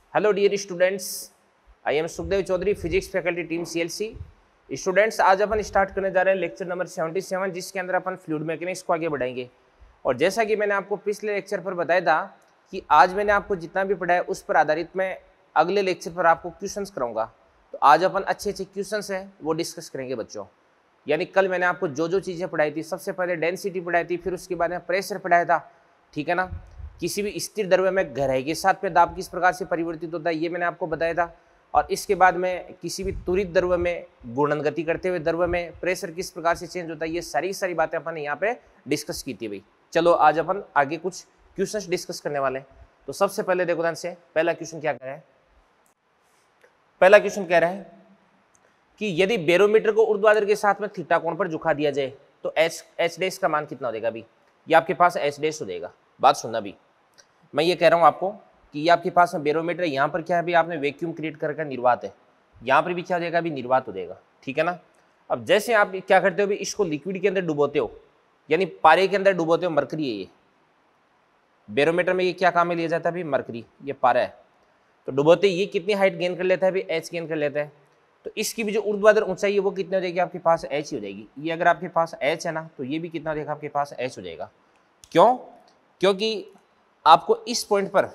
Hello dear students, I am Sukhdev Chaudhary, physics faculty team CLC. Students, आज अपन start करने जा रहे हैं लेक्चर नंबर 77, जिसके अंदर अपन फ्लूइड मैकेनिक्स को आगे बढ़ाएंगे। और जैसा कि मैंने आपको पिछले लेक्चर पर बताया था कि आज मैंने आपको जितना भी पढ़ाया उस पर आधारित मैं अगले लेक्चर पर आपको क्वेश्चंस कराऊंगा। तो आज अपन अच्छे अच्छे क्वेश्चंस हैं वो डिस्कस करेंगे बच्चों। यानी कल मैंने आपको जो जो चीज़ें पढ़ाई थी, सबसे पहले डेंसिटी पढ़ाई थी, फिर उसके बाद में प्रेशर पढ़ाया था, ठीक है ना। किसी भी स्थिर द्रव्य में गहराई के साथ में दाब किस प्रकार से परिवर्तित होता है ये मैंने आपको बताया था। और इसके बाद में किसी भी त्वरित द्रव्य में घूर्णन गति करते हुए द्रव्य में प्रेशर किस प्रकार से चेंज होता है, ये सारी बातें अपन ने यहाँ पे डिस्कस की थी भाई। चलो आज अपन आगे कुछ क्वेश्चंस डिस्कस करने वाले हैं। तो सबसे पहले देखो ध्यान से, पहला क्वेश्चन क्या कह रहा है। पहला क्वेश्चन कह रहा है कि यदि बैरोमीटर को ऊर्ध्वाधर के साथ में थीटा कोण पर झुका दिया जाए तो एच डैश का मान कितना हो जाएगा। भी ये आपके पास एच डैश हो जाएगा। बात सुनना भी, मैं ये कह रहा हूँ आपको कि ये आपके पास बैरोमीटर, यहाँ पर क्या है भी, आपने वैक्यूम क्रिएट करके निर्वात है, यहाँ पर भी क्या हो जाएगा भी, निर्वात हो जाएगा, ठीक है ना। अब जैसे आप क्या करते हो भी, इसको लिक्विड के अंदर डुबोते हो, यानी पारे के अंदर डुबोते हो। मरकरी है ये, बैरोमीटर में ये क्या काम में लिया जाता है भी, मरकरी, ये पारा है। तो डुबोते ये कितनी हाइट गेन कर लेता है भी, एच गेन कर लेता है। तो इसकी भी जो ऊर्ध्वाधर ऊंचाई है वो कितनी हो जाएगी आपके पास, एच ही हो जाएगी। ये अगर आपके पास एच है ना, तो ये भी कितना हो जाएगा आपके पास, एच हो जाएगा। क्यों? क्योंकि आपको इस पॉइंट पर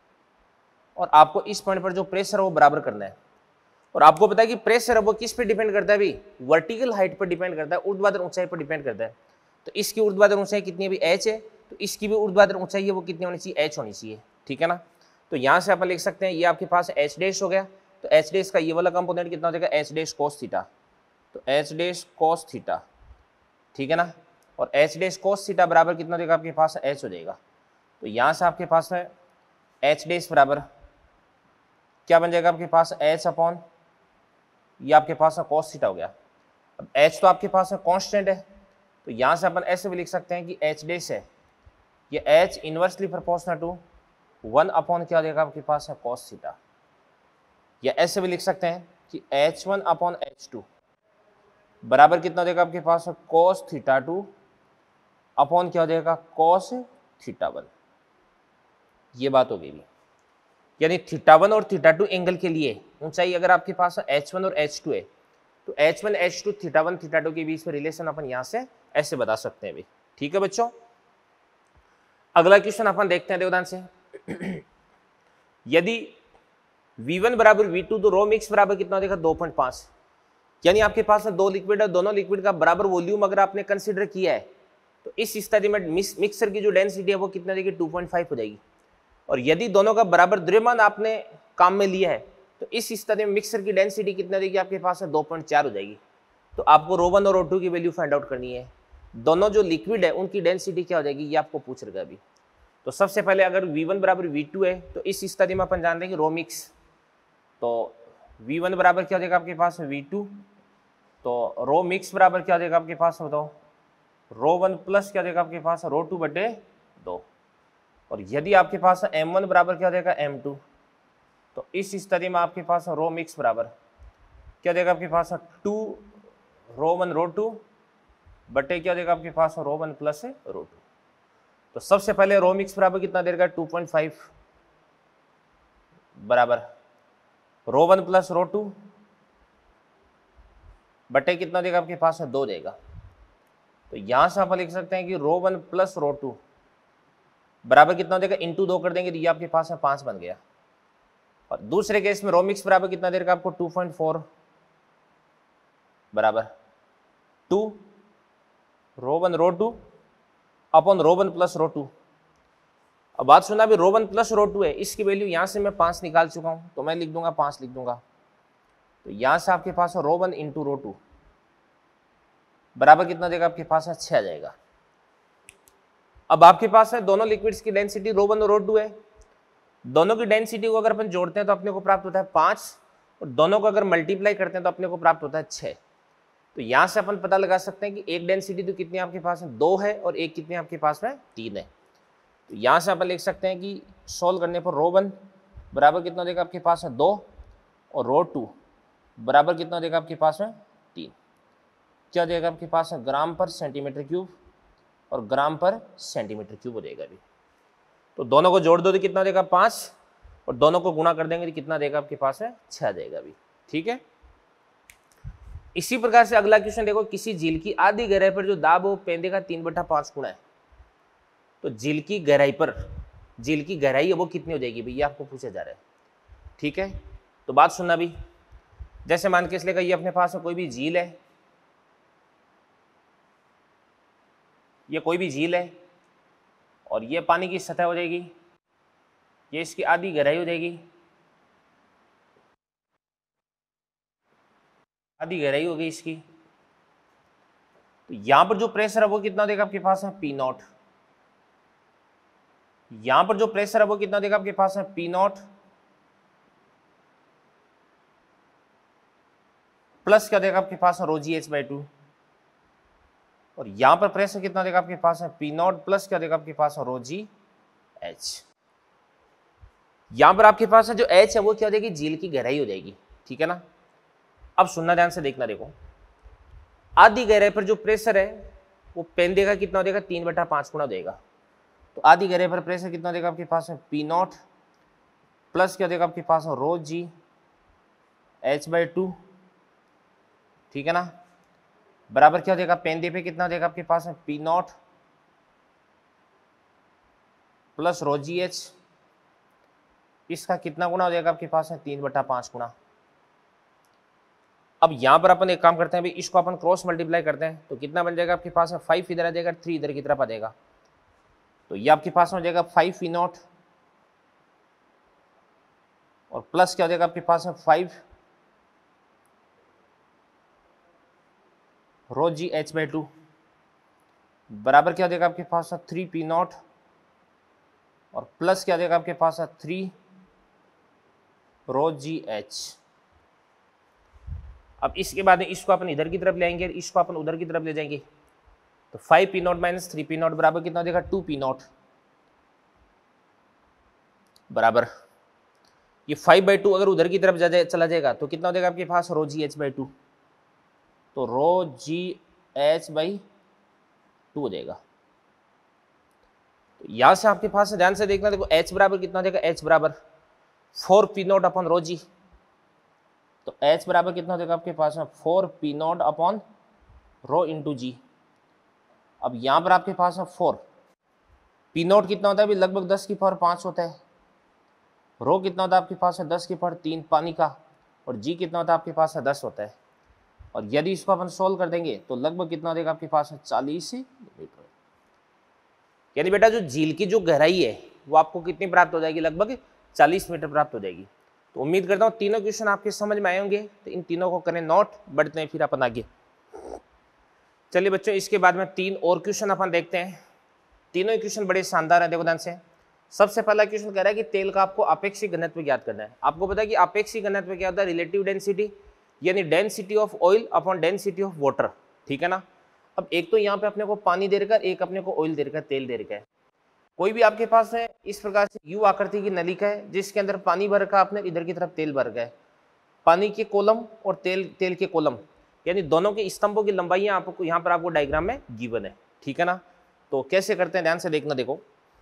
और आपको इस पॉइंट पर जो प्रेशर है वो बराबर करना है। और आपको पता है कि प्रेशर है वो किस पे डिपेंड करता है भी, वर्टिकल हाइट पर डिपेंड करता है, ऊर्ध्वाधर ऊंचाई पर डिपेंड करता है। तो इसकी ऊर्ध्वाधर ऊंचाई कितनी है भी, एच है। तो इसकी भी ऊर्ध्वाधर ऊंचाई है वो कितनी होनी चाहिए, एच होनी चाहिए, ठीक है ना। तो यहाँ से अपन लिख सकते हैं ये आपके पास एच डैश हो गया। तो एच डैश का ये वाला कंपोनेंट कितना हो जाएगा, एच डैश कोस थीटा। तो एच डैश कोस थीटा, ठीक है ना। और एच डैश कोस थीटा बराबर कितना हो जाएगा आपके पास, एच हो जाएगा। तो यहाँ से आपके पास है एच डैश बराबर क्या बन जाएगा आपके पास, एच अपॉन ये आपके पास है कोस थीटा हो गया। अब एच तो आपके पास है कांस्टेंट है, तो यहाँ से अपन ऐसे भी लिख सकते हैं कि एच डैश है ये H inversely proportional to 1 upon क्या हो जाएगा आपके पास है, कोस थीटा। या ऐसे भी लिख सकते हैं कि h1 अपॉन h2 बराबर कितना हो जाएगा आपके पास, कोस थीटा 2 अपॉन क्या हो जाएगा, कोस थीटा 1। ये बात हो गई भी, यानी थीटा 1 और थीटा 2 एंगल के लिए ऊंचाई अगर आपके पास h1 और h2 है, तो h1 h2 थीटा 1 थीटा 2 के बीच में रिलेशन अपन यहाँ से ऐसे बता सकते हैं भी, ठीक है बच्चों। अगला क्वेश्चन अपन देखते हैं देवदान से। यदि V1 बराबर V2 तो रो मिक्स बराबर कितना हो जाएगा, 2.5। यानी आपके पास दो लिक्विड है, दोनों लिक्विड का बराबर वॉल्यूम अगर आपने कंसीडर किया है तो इस स्थिति में मिक्सर की जो डेंसिटी है वो कितना हो जाएगी, 2.5 हो जाएगी। और यदि दोनों का बराबर द्रव्यमान आपने काम में लिया है तो इस स्थिति में मिक्सर की डेंसिटी कितना देगी आपके पास, 2.4 हो जाएगी। तो आपको रो 1 और रो 2 की वैल्यू फाइंड आउट करनी है। दोनों जो लिक्विड है उनकी डेंसिटी क्या हो जाएगी ये आपको पूछ रहा है अभी। तो सबसे पहले अगर V1 बराबर V2 है तो इस स्थिति में अपन जानते हैं कि रो मिक्स, तो V1 बराबर क्या हो जाएगा आपके पास, V2। तो रो मिक्स बराबर क्या हो जाएगा आपके पास, बताओ, रो 1 प्लस क्या हो जाएगा आपके पास, रो 2 बटे 2। और यदि आपके पास M1 बराबर क्या हो जाएगा, M2, तो इस स्थिति में आपके पास रो मिक्स बराबर क्या हो जाएगा आपके पास, 2 रो 1 रो 2 बटे क्या हो जाएगा आपके पास, रो 1 प्लस रो 2। तो सबसे पहले रो मिक्स बराबर कितना देगा, 2.5 बराबर रो 1 प्लस रो 2 बटे कितना देगा आपके पास, 2 देगा। तो यहां से आप लिख सकते हैं कि रो 1 प्लस रो 2 बराबर कितना देगा, इंटू 2 कर देंगे तो ये आपके पास 5 बन गया। और दूसरे केस में रो मिक्स बराबर कितना देगा आपको, 2.4 बराबर 2 रो 1 रो 2 अपॉन रो 1 प्लस रो 2। अब बात सुना भी, रो 1 प्लस रो 2 है, इसकी वैल्यू यहां से मैं 5 निकाल चुका हूं तो मैं लिख दूंगा 5 लिख दूंगा। तो यहां से आपके पास रो 1 इंटू रो 2 बराबर कितना देगा आपके पास, 6 आ जाएगा। अब आपके पास है दोनों लिक्विड्स की डेंसिटी रो 1 और रो 2 है। दोनों की डेंसिटी को अगर अपन जोड़ते हैं तो अपने को प्राप्त होता है 5, और दोनों को अगर मल्टीप्लाई करते हैं तो अपने को प्राप्त होता है 6। तो यहां से अपन पता लगा सकते हैं कि एक डेंसिटी तो कितनी आपके पास है, 2 है, और एक कितनी आपके पास में, 3 है। तो यहां से अपन लिख सकते हैं कि सोल्व करने पर रो 1 बराबर कितना देगा आपके पास है, 2, और रो 2 बराबर कितना देगा आपके पास में, 3। क्या देगा आपके पास है, ग्राम पर सेंटीमीटर क्यूब, और ग्राम पर सेंटीमीटर क्यूब हो जाएगा अभी। तो दोनों को जोड़ दो तो कितना देगा, 5, और दोनों को गुणा कर देंगे तो कितना देगा आपके पास है 6 देगा भी। ठीक है, इसी प्रकार से अगला क्वेश्चन देखो, किसी झील की आधी गहराई पर जो दाब हो पेंदे का 3/5 गुना है, तो झील की गहराई पर, झील की गहराई है वो कितनी हो जाएगी भैया, आपको पूछा जा रहा है। ठीक है, तो बात सुनना भी, जैसे मान के इसलिए ये अपने पास कोई भी झील है, ये कोई भी झील है और ये पानी की सतह हो जाएगी, ये इसकी आधी गहराई हो जाएगी, आधी गहराई हो गई इसकी। तो यहां पर जो प्रेशर है वो कितना देगा आपके पास है P0। यहां पर जो प्रेशर है वो कितना देगा आपके पास है P0 प्लस क्या देगा आपके पास है ρgh/2, और यहां पर प्रेशर कितना देगा आपके पास है P0 प्लस क्या देगा आपके पास है ρgh। यहां पर आपके पास है जो h है वो क्या हो जाएगी, झील की गहराई हो जाएगी। ठीक है ना, अब सुनना ध्यान से देखना, देखो आधी गहराई पर जो प्रेशर है वो पेंदे का कितना देगा 3/5 गुना देगा। तो आधी गहराई पर प्रेशर कितना देगा आपके पास है P0 प्लस क्या देगा आपके पास है ρgh/2। ठीक है ना, बराबर क्या देगा पेंदे पे कितना देगा आपके पास है P0 प्लस ρgh, इसका कितना गुना हो जाएगा आपके पास है 3/5 गुना। अब यहां पर अपन एक काम करते हैं भाई, इसको अपन क्रॉस मल्टीप्लाई करते हैं तो कितना बन जाएगा आपके पास है 5 इधर आ जाएगा, 3 इधर की तरफ आ जाएगा, तो ये आपके पास में हो जाएगा 5 P0 और प्लस क्या हो जाएगा आपके पास है 5 ρgh/2 बराबर क्या हो जाएगा आपके पास है 3 P0 और प्लस क्या हो जाएगा आपके पास है 3 ρgh। अब इसके बाद इसको अपन इधर की तरफ ले आएंगे, इसको अपन उधर की तरफ ले जाएंगे, तो 5 P0 माइनस 3 P0 बराबर कितना हो जाएगा 2 P0 बराबर ये 5/2 अगर उधर की तरफ चला जाएगा तो कितना हो जाएगा आपके पास ρgh/2, तो ρgh/2 हो जाएगा। तो यहां से आपके पास ध्यान से देखना, देखो h बराबर कितना हो जाएगा, h बराबर 4 P0 अपॉन ρg, तो h बराबर कितना हो जाएगा आपके पास में 4 P0 अपॉन ρ इंटू जी। अब यहां पर आपके पास है 4 P0 कितना होता है अभी, लगभग 10 की पावर 5 होता है, रो कितना होता है आपके पास है 10 की पावर 3 पानी का, और जी कितना होता है आपके पास है 10 होता है। और यदि इसको अपन सोल्व कर देंगे तो लगभग कितना हो जाएगा आपके पास है 40 मीटर। यानी बेटा जो झील की जो गहराई है वो आपको कितनी प्राप्त हो जाएगी, लगभग 40 मीटर प्राप्त हो जाएगी। तो उम्मीद करता हूँ तीनों क्वेश्चन आपके समझ में आए होंगे, तो इन तीनों को करें नोट, बढ़ते हैं फिर अपन आगे। चलिए बच्चों, इसके बाद में 3 और क्वेश्चन अपन देखते हैं। तीनों क्वेश्चन बड़े शानदार हैं, देखो ध्यान से। सबसे पहला क्वेश्चन कह रहा है कि तेल का आपको आपेक्षिक घनत्व ज्ञात करना है। आपको पता है कि आपेक्षिक घनत्व क्या होता है, रिलेटिव डेंसिटी, यानी density of oil upon density of water. ठीक है ना, अब एक तो यहाँ पे अपने को पानी दे रखा है, एक अपने को ऑयल दे रखा है, तेल दे रखा है। कोई भी आपके पास है इस प्रकार से यू आकृति की नलिका है जिसके अंदर पानी भर रखा आपने, इधर की तरफ तेल भर गया है। पानी के कॉलम और तेल के कॉलम, यानी दोनों के स्तंभों की लंबाइयां आपको यहाँ पर आपको डायग्राम में गिवन है। ठीक है ना, तो कैसे करते हैं ध्यान से देखना। देखो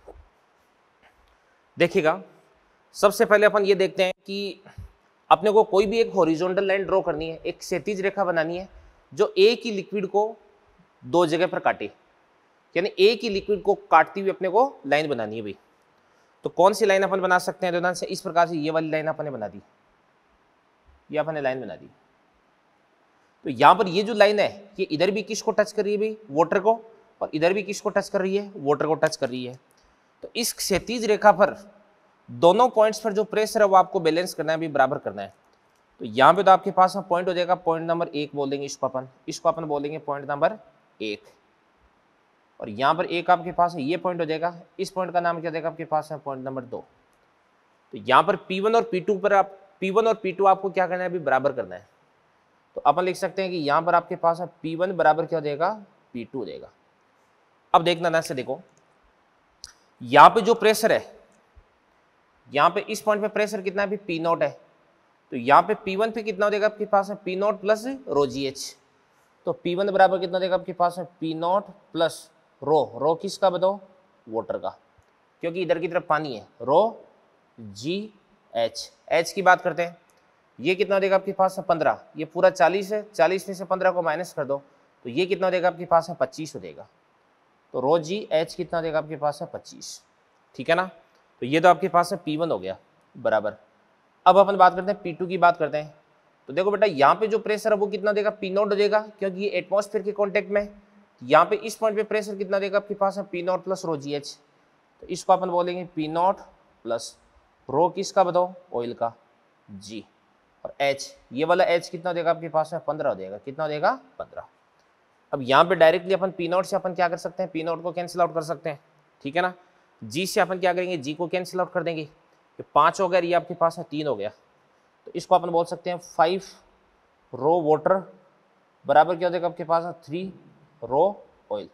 देखिएगा, सबसे पहले अपन ये देखते हैं कि अपने को कोई भी एक हॉरिजॉन्टल लाइन ड्रॉ करनी है, एक क्षैतिज रेखा बनानी है जो एक ही लिक्विड को 2 जगह पर काटे, यानी एक ही लिक्विड को काटती हुई अपने को लाइन बनानी है भाई। तो कौन सी लाइन अपन बना सकते हैं, ध्यान से इस प्रकार से ये वाली लाइन अपन ने बना दी, ये अपन ने लाइन बना दी। तो यहाँ पर ये जो लाइन है ये इधर भी किसको टच कर रही है भाई, वाटर को, और इधर भी किसको टच कर रही है, वाटर को टच कर रही है। तो इस क्षैतिज रेखा पर दोनों पॉइंट्स पर जो प्रेशर है वो आपको बैलेंस करना है भी, बराबर करना है। तो यहाँ पे तो आपके पास में पॉइंट हो जाएगा, पॉइंट नंबर 1 बोल देंगे इसको अपन बोलेंगे पॉइंट नंबर 1, और यहाँ पर एक आपके पास है ये पॉइंट हो जाएगा, इस पॉइंट का नाम क्या देगा आपके पास है पॉइंट नंबर 2। तो यहाँ पर P1 और P2 पर आप P1 और P2 आपको क्या करना है अभी, बराबर करना है। तो अपन लिख सकते हैं कि यहाँ पर आपके पास है P1 बराबर क्या हो जाएगा, P2 हो जाएगा। अब देखना ध्यान से देखो, यहाँ पे जो प्रेशर है, यहाँ पे इस पॉइंट पे प्रेशर कितना है अभी, P0 है। तो यहाँ पे P1 पे कितना हो जाएगा आपके पास है P0 प्लस ρgh। तो P1 बराबर कितना देगा आपके पास है P0 प्लस रो किसका बताओ, वाटर का, क्योंकि इधर की तरफ पानी है, ρgh। एच की बात करते हैं, ये कितना देगा आपके पास है 15, ये पूरा 40 है, 40 में से 15 को माइनस कर दो तो ये कितना देगा आपके पास है 25 हो देगा। तो रो जी एच कितना देगा आपके पास है 25, ठीक है ना। तो ये तो आपके पास है P1 हो गया बराबर। अब अपन बात करते हैं P2 की बात करते हैं। तो देखो बेटा यहाँ पे जो प्रेशर है वो कितना देगा P नॉट देगा, क्योंकि ये एटमॉस्फेयर के कॉन्टेक्ट में। यहाँ पे इस पॉइंट पे प्रेशर कितना देगा आपके पास है P naught plus rho G H. तो इसको अपन बोलेंगे P नॉट प्लस रो किसका बताओ, ऑयल का, जी, और H, ये वाला H कितना देगा आपके पास है 15 देगा, कितना देगा 15। अब यहाँ पे डायरेक्टली अपन P नॉट से अपन क्या कर सकते हैं, P नॉट को कैंसिल आउट कर सकते हैं, ठीक है ना। G से अपन क्या करेंगे, G को कैंसिल आउट कर देंगे, ये 5 हो गया, ये आपके पास है 3 हो गया। तो इसको अपन बोल सकते हैं 5 रो वाटर बराबर क्या हो जाएगा आपके पास है 3 रो ऑयल।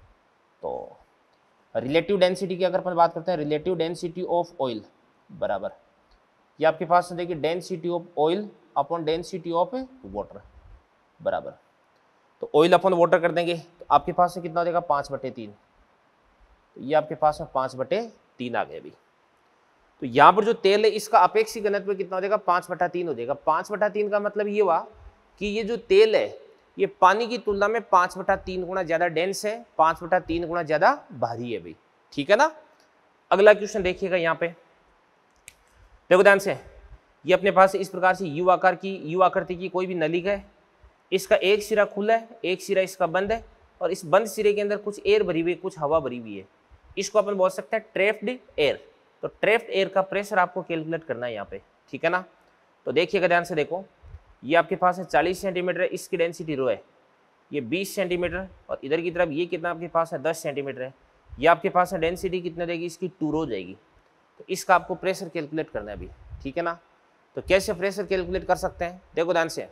तो रिलेटिव डेंसिटी की अगर अपन बात करते हैं, रिलेटिव डेंसिटी ऑफ ऑयल बराबर ये आपके पास देखिए density of oil upon density of water बराबर। तो ऑयल अपॉन वाटर कर देंगे तो आपके पास से कितना हो जाएगा 5/3। तो ये आपके पास में 5/3 आ गया अभी। तो यहाँ पर जो तेल है इसका अपेक्षित घनत्व कितना हो जाएगा 5/3 हो जाएगा। 5/3 का मतलब ये हुआ कि ये जो तेल है ये पानी की तुलना में 5/3 गुना ज्यादा डेंस है, 5/3 गुना ज्यादा भारी है भाई, ठीक है ना। अगला क्वेश्चन देखिएगा यहाँ पे, देखो ध्यान से, ये अपने पास इस प्रकार से यू आकृति की कोई भी नली है, इसका एक सिरा खुला है, एक सिरा इसका बंद है, और इस बंद सिरे के अंदर कुछ एयर भरी हुई है, कुछ हवा भरी हुई है। इसको अपन बोल सकते हैं ट्रैप्ड एयर। तो ट्रैप्ड एयर का प्रेशर आपको कैलकुलेट करना है यहाँ पे, ठीक है ना। तो देखिएगा ध्यान से, देखो ये आपके पास है 40 सेंटीमीटर है, इसकी डेंसिटी रो है, ये 20 सेंटीमीटर, और इधर की तरफ ये कितना आपके पास है 10 सेंटीमीटर है। ये आपके पास है डेंसिटी कितने देगी, इसकी 2 रो जाएगी। तो इसका आपको प्रेशर कैलकुलेट करना है अभी, ठीक है ना। तो कैसे प्रेशर कैलकुलेट कर सकते हैं, देखो ध्यान से,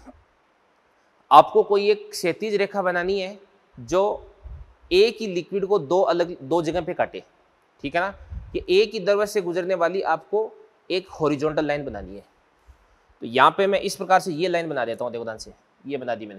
आपको कोई एक क्षैतिज रेखा बनानी है जो एक ही लिक्विड को दो जगह पे काटे, ठीक है ना। कि एक ही द्रव्य से गुजरने वाली आपको एक हॉरिजॉन्टल लाइन बनानी है। तो यहाँ पे मैं इस प्रकार से ये लाइन बना देता हूँ, देखो ध्यान से, ये बना दी मैंने,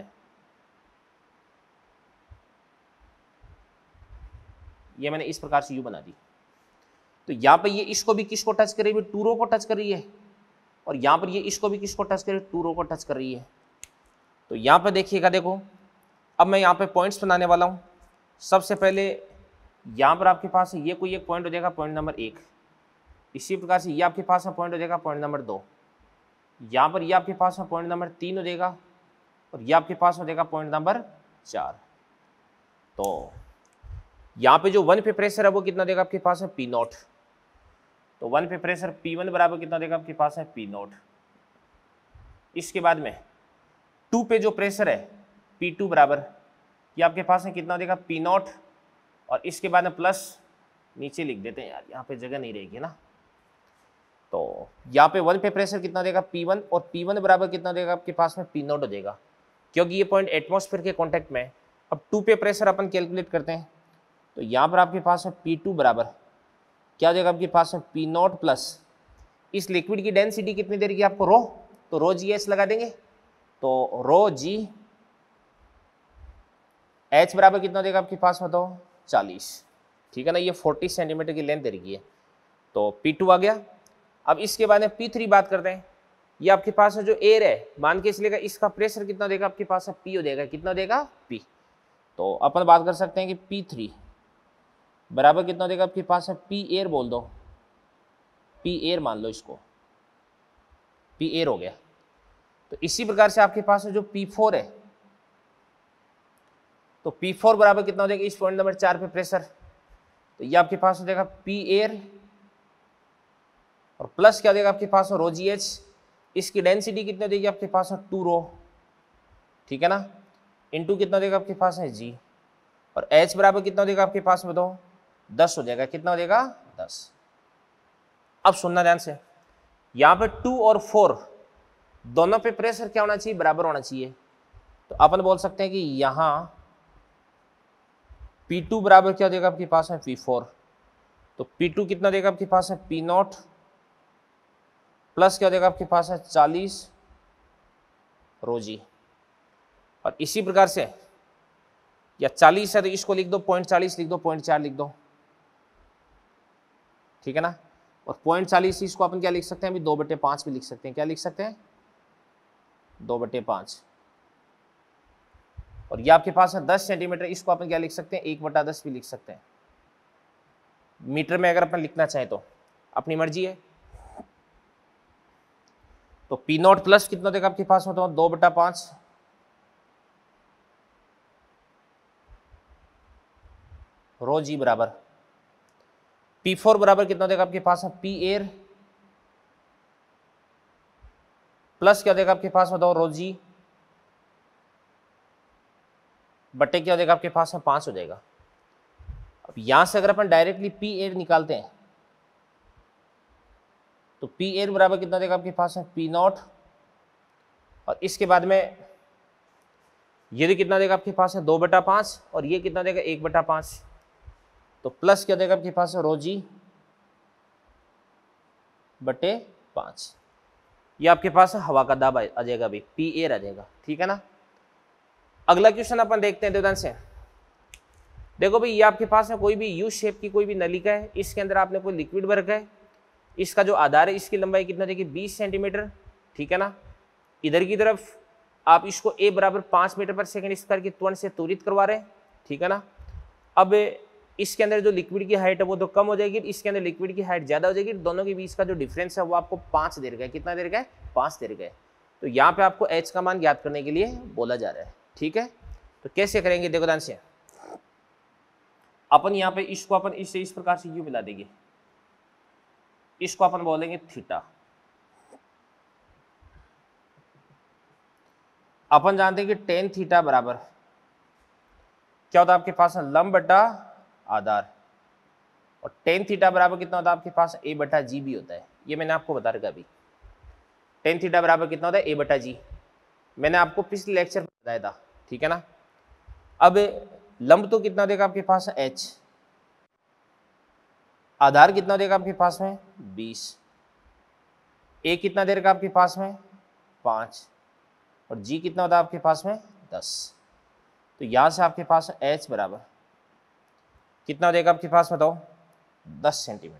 ये मैंने इस प्रकार से यू बना दी। तो यहाँ पे ये इसको भी किसको टच कर रही है, 2 रो को टच कर रही है, और यहाँ पर ये इसको भी किसको टच कर रही है, 2 रो को टच कर रही है। तो यहाँ पे देखिएगा, देखो अब मैं यहाँ पे पॉइंट्स बनाने वाला हूँ। सबसे पहले यहाँ पर आपके पास ये कोई एक पॉइंट हो जाएगा, पॉइंट नंबर 1। इसी प्रकार से ये आपके पास में पॉइंट हो जाएगा, पॉइंट नंबर 2। यहाँ पर ये आपके पास में पॉइंट नंबर 3 हो जाएगा, और ये आपके पास हो जाएगा पॉइंट नंबर 4। तो यहाँ पे जो 1 पे प्रेशर है वो कितना देगा आपके पास है P नॉट। तो 1 पे प्रेशर P1 बराबर कितना देगा आपके पास है P नॉट। इसके बाद में 2 पे जो प्रेशर है P2 बराबर ये आपके पास है कितना देगा P नॉट, और इसके बाद में प्लस नीचे लिख देते हैं यार, यहाँ पे जगह नहीं रहेगी ना। तो यहाँ पे 1 पे प्रेशर कितना देगा P1, और P1 बराबर कितना देगा आपके पास में P नॉट हो जाएगा, क्योंकि ये पॉइंट एटमॉस्फेयर के कॉन्टेक्ट में है। अब 2 पे प्रेशर अपन कैलकुलेट करते हैं। तो यहाँ पर आपके पास है P2 बराबर क्या हो जाएगा आपके पास है P नॉट प्लस इस लिक्विड की डेंसिटी कितनी देर की आपको रो, तो रो जी एच लगा देंगे। तो रो जी एच बराबर कितना देगा आपके पास में, तो 40, ठीक है ना। ये 40 सेंटीमीटर की लेंथ दे रही है, तो P2 आ गया। अब इसके बाद में P3 बात करते हैं। ये आपके पास है जो एयर है, मान के इसलिए इसका प्रेशर कितना देगा आपके पास है P हो देगा, कितना देगा P। तो अपन बात कर सकते हैं कि P3 बराबर कितना देगा आपके पास है P एयर, बोल दो P एयर, मान लो इसको P एयर हो गया। तो इसी प्रकार से आपके पास है जो P4 है, तो P4 बराबर कितना हो जाएगा इस पॉइंट नंबर 4 पे प्रेशर। तो ये आपके पास हो जाएगा P एयर, और प्लस क्या हो जाएगा आपके पास रो जी एच। इसकी डेंसिटी कितना देगी आपके पास है 2 रो, ठीक है ना, इनटू कितना देगा आपके पास है G, और H बराबर कितना देगा आपके पास में, तो 10 हो जाएगा, कितना हो जाएगा 10। अब सुनना ध्यान से, यहाँ पे 2 और 4 दोनों पे प्रेशर क्या होना चाहिए, बराबर होना चाहिए। तो अपन बोल सकते हैं कि यहाँ P2 बराबर क्या देगा आपके पास है P4। तो P2 कितना देगा आपके पास है P नॉट प्लस क्या देगा आपके पास है 40 रो जी, और इसी प्रकार से या 40 है तो इसको लिख दो 0.40 लिख दो, 0.4 लिख दो, ठीक है ना। और 0.40 इसको अपन क्या लिख सकते हैं अभी, 2/5 भी लिख सकते हैं। क्या लिख सकते हैं, 2/5। और ये आपके पास है 10 सेंटीमीटर, इसको अपन क्या लिख सकते हैं, 1/10 भी लिख सकते हैं। मीटर में अगर अपन लिखना चाहें तो अपनी मर्जी है। तो पी नॉट प्लस कितना देगा आपके पास में, तो 2/5 रो जी बराबर P4 बराबर कितना देगा आपके पास में, पी एयर प्लस क्या देगा आपके पास में, बताओ, रो जी बटे क्या देगा आपके पास में, 5 हो जाएगा। अब यहां से अगर अपन डायरेक्टली पी एयर निकालते हैं तो पी एयर बराबर कितना देगा आपके पास में, पी नॉट, और इसके बाद में ये कितना देगा आपके पास है, 2/5, और ये कितना देगा, 1/5। तो प्लस क्या देगा आपके पास है, रो जी बटे 5। ये आपके पास हवा का दाब आ जाएगा, अभी पी एयर आ जाएगा, ठीक है ना। अगला क्वेश्चन अपन देखते हैं ध्यान से। देखो भाई, ये आपके पास है कोई भी यू शेप की कोई भी नलिका है, इसके अंदर आपने कोई लिक्विड भर रखा है। इसका जो आधार है, इसकी लंबाई कितना देखिए, 20 सेंटीमीटर, ठीक है ना। इधर की तरफ आप इसको a बराबर 5 मीटर पर सेकंड इस करके त्वरण से त्वरित करवा रहे हैं, ठीक है ना। अब इसके अंदर जो लिक्विड की हाइट है वो तो कम हो जाएगी, इसके अंदर लिक्विड की हाइट ज्यादा हो जाएगी। दोनों के बीच का जो डिफरेंस है वो आपको 5 दे रखा है। कितना दे रखा है, 5 दे रखा है। तो यहाँ पे आपको h का मान ज्ञात करने के लिए बोला जा रहा है, ठीक है। तो कैसे करेंगे, देखो ध्यान से। अपन यहाँ पे इसको अपन इससे इस प्रकार से यू मिला देंगे, इसको अपन बोलेंगे थीटा। अपन जानते हैं कि टेन थीटा बराबर क्या होता है आपके पास, लंब बटा आधार, और टेन थीटा बराबर कितना होता है आपके पास, a बटा जी भी होता है। ये मैंने आपको बता रखा अभी, टेन थीटा बराबर कितना होता है, a बटा जी, मैंने आपको पिछले लेक्चर में बताया था, ठीक है ना। अब लंब तो कितना देगा आपके पास, h, आधार कितना देगा आपके पास में 20, a कितना देगा आपके पास में 5, और g कितना होता है आपके पास में 10। तो यहां से आपके पास h बराबर कितना हो जाएगा आपके पास, बताओ, 10 सेंटीमीटर।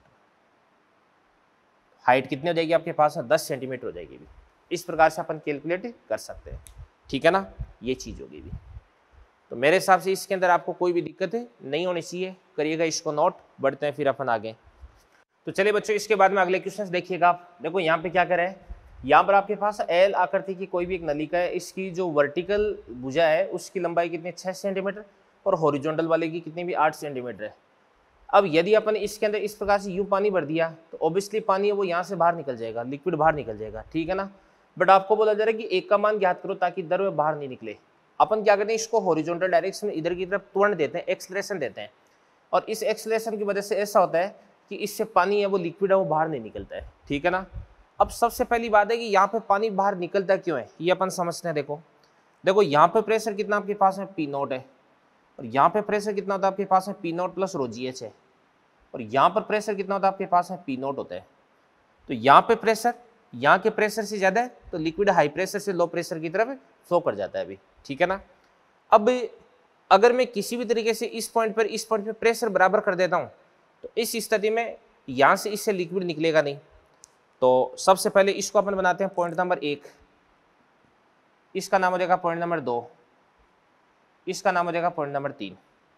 हाइट कितनी हो जाएगी आपके पास, 10 सेंटीमीटर हो जाएगी भी। इस प्रकार से अपन कैलकुलेट कर सकते हैं, ठीक है ना। ये चीज होगी भी। तो मेरे हिसाब से इसके अंदर आपको कोई भी दिक्कत नहीं होनी चाहिए, करिएगा इसको नोट। बढ़ते हैं फिर अपन आगे। तो चलिए बच्चों, इसके बाद में अगले क्वेश्चन देखिएगा आप। देखो यहाँ पे क्या करें, यहाँ पर आपके पास एल आकृति की कोई भी एक नलिका है, इसकी जो वर्टिकल भुजा है उसकी लंबाई कितनी, 6 सेंटीमीटर, और हॉरिजॉन्टल वाले की कितनी भी 8 सेंटीमीटर है। अब यदि अपन इसके अंदर इस प्रकार से यूं पानी भर दिया तो ऑब्वियसली पानी है वो यहाँ से बाहर निकल जाएगा, लिक्विड बाहर निकल जाएगा, ठीक है ना। बट आपको बोला जा रहा है कि एक का मान ज्ञात करो ताकि दर में बाहर नहीं निकले। अपन क्या करते हैं, इसको हॉरिजॉन्टल डायरेक्शन में इधर की तरफ त्वरण देते हैं, एक्सलेशन देते हैं, और इस एक्सलेशन की वजह से ऐसा होता है कि इससे पानी है वो लिक्विड है वो बाहर नहीं निकलता है, ठीक है ना। अब सबसे पहली बात है कि यहाँ पे पानी बाहर निकलता क्यों है, ये अपन समझते हैं। देखो यहाँ पे प्रेशर कितना आपके पास है, पी नॉट है, और यहाँ पे प्रेशर कितना होता है आपके पास है, P naught plus rho G H है, और यहाँ पर प्रेशर कितना होता है आपके पास है, पी नॉट होता है। तो यहाँ पे प्रेशर यहाँ के प्रेशर से ज्यादा है, तो लिक्विड हाई प्रेशर से लो प्रेशर की तरफ फ्लो कर जाता है अभी, ठीक है ना। अब अगर मैं किसी भी तरीके से इस पॉइंट पर प्रेशर बराबर कर देता हूँ तो इस स्थिति में यहाँ से इससे लिक्विड निकलेगा नहीं। तो सबसे पहले इसको अपन बनाते हैं पॉइंट नंबर 1, इसका नाम हो जाएगा पॉइंट नंबर 2, इसका नाम हो जाएगा पॉइंट नंबर 3।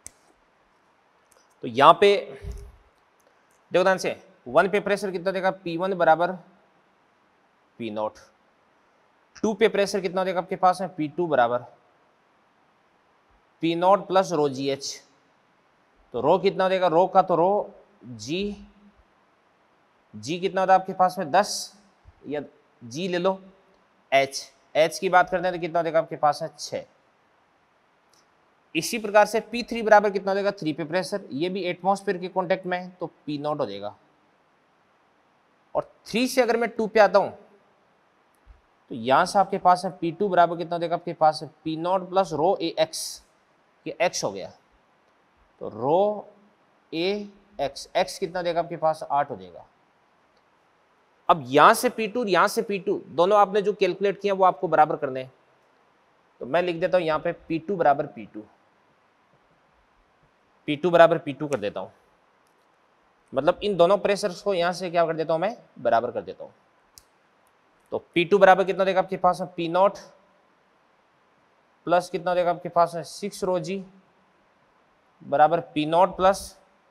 तो यहाँ पे देखो ध्यान से, 1 पे प्रेशर कितना देगा, P1 बराबर P नॉट। 2 पे प्रेशर कितना देगा आपके पास है, P2 बराबर P naught plus rho G H. तो रो कितना देगा, रो का तो रो, जी कितना होता है आपके पास में 10, या जी ले लो, एच की बात करते हैं तो कितना देगा आपके पास है 6। इसी प्रकार से P3 बराबर कितना देगा, 3 पे प्रेशर, ये भी एटमॉस्फेयर के कांटेक्ट में है तो P नॉट हो जाएगा। और 3 से अगर मैं 2 पे आता हूं तो यहां से आपके पास है P2 बराबर कितना देगा आपके पास है, P naught plus rho A X, ये x हो गया, तो रो ए एक्स कितना देगा आपके पास 8 हो जाएगा। अब यहां से P2 और यहां से P2 दोनों आपने जो कैलकुलेट किया वो आपको बराबर करने हैं। तो मैं लिख देता हूं यहां पे P2 बराबर P2 बराबर P2 कर देता हूं। मतलब इन दोनों प्रेशर्स को यहाँ से क्या कर देता हूँ मैं, बराबर कर देता हूँ। तो P2 बराबर कितना देगा आपके पास है, P0 प्लस कितना देगा आपके पास है 6 रो जी बराबर P0 प्लस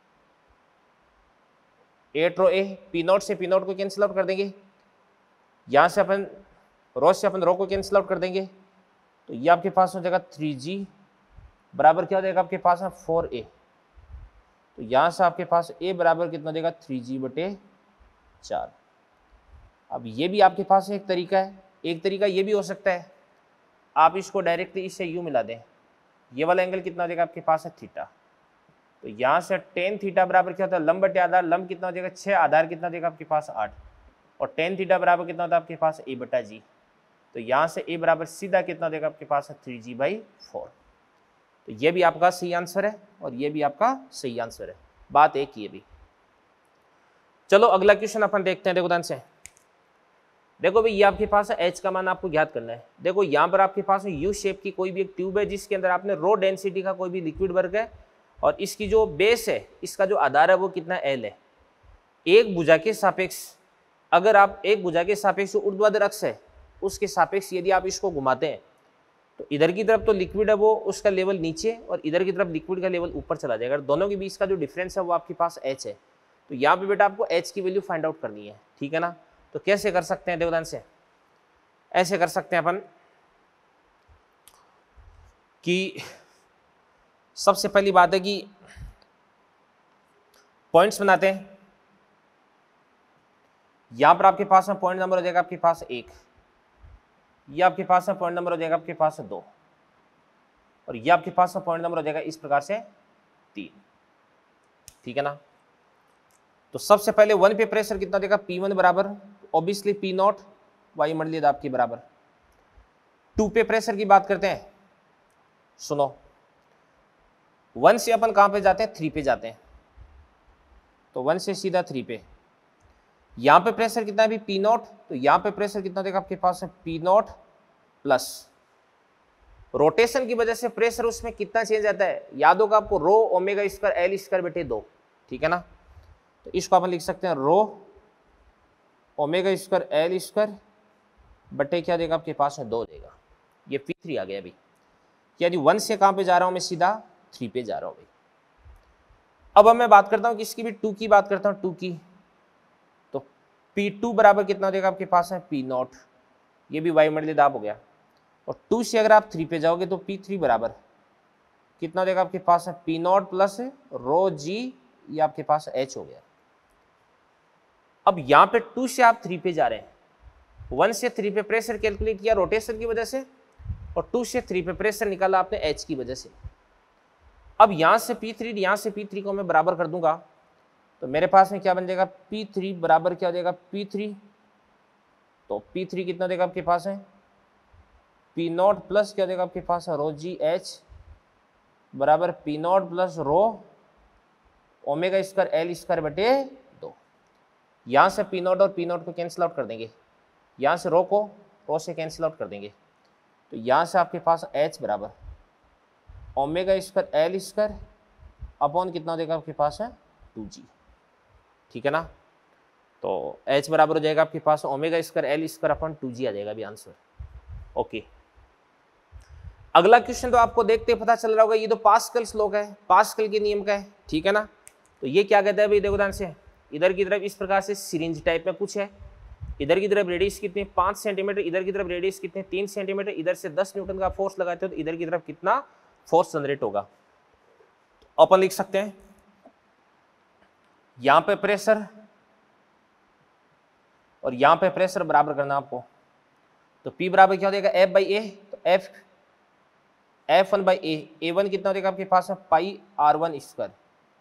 8 रो ए। P0 से P0 को कैंसिल आउट कर देंगे, यहाँ से अपन रो से अपन रो को कैंसिल आउट कर देंगे, तो ये आपके पास हो जाएगा 3G बराबर क्या हो जाएगा आपके पास है 4A। तो यहाँ से आपके पास A बराबर कितना देगा 3G/4। अब ये भी आपके पास एक तरीका है, एक तरीका ये भी हो सकता है आप इसको डायरेक्टली इससे यू मिला दें, ये वाला एंगल कितना देगा आपके पास है थीटा। तो यहाँ से tan थीटा बराबर क्या होता है, लंब बटे आधार, लंब कितना हो जाएगा 6, आधार कितना देगा आपके पास 8, और tan थीटा बराबर कितना होता है आपके पास A/G। तो यहाँ से A बराबर सीधा कितना देगा आपके पास है 3G/4। तो ये भी आपका सही आंसर है और ये भी आपका सही आंसर है, बात एक ही है भी। चलो अगला क्वेश्चन अपन देखते हैं, देखो ध्यान से। देखो भाई ये आपके पास है H का मान आपको ज्ञात करना है। देखो यहाँ पर आपके पास यू शेप की कोई भी एक ट्यूब है जिसके अंदर आपने रो डेंसिटी का कोई भी लिक्विड भर है, और इसकी जो बेस है, इसका जो आधार है वो कितना L है। एक भुजा के सापेक्ष, अगर आप एक भुजा के सापेक्ष जो ऊर्ध्वाधर अक्ष है उसके सापेक्ष यदि आप इसको घुमाते हैं तो इधर की तरफ तो लिक्विड है वो उसका लेवल नीचे, और इधर की तरफ लिक्विड का लेवल ऊपर चला जाएगा। दोनों के बीच का जो डिफरेंस है वो आपके पास H है। तो यहाँ पे बेटा आपको H की वैल्यू फाइंड आउट करनी है, ठीक है ना। तो कैसे कर सकते हैं, देखो ध्यान से। ऐसे कर सकते हैं अपन कि सबसे पहली बात है कि पॉइंट्स बनाते हैं। यहां पर आपके पास में पॉइंट नंबर हो जाएगा आपके पास 1, ये आपके पास में पॉइंट नंबर हो जाएगा आपके पास 2, और ये आपके पास में पॉइंट नंबर हो जाएगा इस प्रकार से 3, ठीक है ना। तो सबसे पहले 1 पे प्रेशर कितना देगा P1 बराबर ऑब्वियसली P0 वायुमंडलीय दाब के बराबर। 2 पे प्रेशर की बात करते हैं, सुनो 1 से अपन कहां पे जाते हैं, 3 पे जाते हैं। तो 1 से सीधा 3 पे। यहां पे प्रेशर कितना है अभी P0, तो यहां पे प्रेशर कितना देगा आपके पास है P0 प्लस रोटेशन की वजह से प्रेशर उसमें कितना चेंज आता है, याद होगा आपको, rho omega square L square बटे 2, ठीक है ना। तो इसको अपन लिख सकते हैं rho omega square L square बटे क्या देगा आपके पास है 2 देगा। ये P3 आ गया अभी, यानी 1 से कहां पे जा रहा हूं मैं, सीधा 3 पे जा रहा हूं भाई। अब मैं बात करता हूं किसकी भी, 2 की बात करता हूं, 2 की। तो P2 बराबर कितना देगा आपके पास है P0, ये भी वायुमंडलीय दाब हो गया। और 2 से अगर आप 3 पे जाओगे तो P3 बराबर कितना देगा आपके पास है P0 प्लस रो जी, ये आपके पास H हो गया। अब यहां पे 2 से आप 3 पे जा रहे हैं, 1 से 3 पे प्रेशर कैलकुलेट किया रोटेशन की वजह से, और 2 से 3 पे प्रेशर निकाला आपने H की वजह से। अब यहां से P3, यहां से P3 को मैं बराबर कर दूंगा, तो मेरे पास में क्या बन जाएगा P3 बराबर क्या हो जाएगा P3, तो P3 कितना देगा आपके पास है P0 प्लस क्या देगा आपके पास है रो जी H बराबर P0 plus rho omega square L square बटे 2। यहाँ से P0 और P0 को कैंसिल आउट कर देंगे, यहाँ से रो को रो से कैंसिल आउट कर देंगे, तो यहाँ से आपके पास H बराबर omega square L square upon कितना देगा आपके पास है 2G, ठीक है ना। तो H बराबर हो जाएगा आपके पास omega square L square upon 2G आ जाएगा अभी आंसर। ओके, अगला क्वेश्चन तो आपको देखते पता चल रहा होगा, ये तो पास्कल्स लॉ का है, पास्कल के नियम का है, ठीक है ना। तो ये क्या कहता है भाई, देखो ध्यान से, इधर की तरफ इस प्रकार से सिरिंज टाइप में कुछ है, इधर की तरफ रेडियस कितनी 5 सेंटीमीटर, इधर की तरफ रेडियस कितने 3 सेंटीमीटर, इधर से 10 न्यूटन का फोर्स लगाते हो तो इधर की तरफ कितना फोर्स जनरेट होगा। तो अपन लिख सकते हैं यहां पे प्रेशर और यहां पे प्रेशर बराबर करना आपको, तो P बराबर क्या हो जाएगा F/A, तो F1/A, A1 कितना हो जाएगा आपके पास है pi R1 square,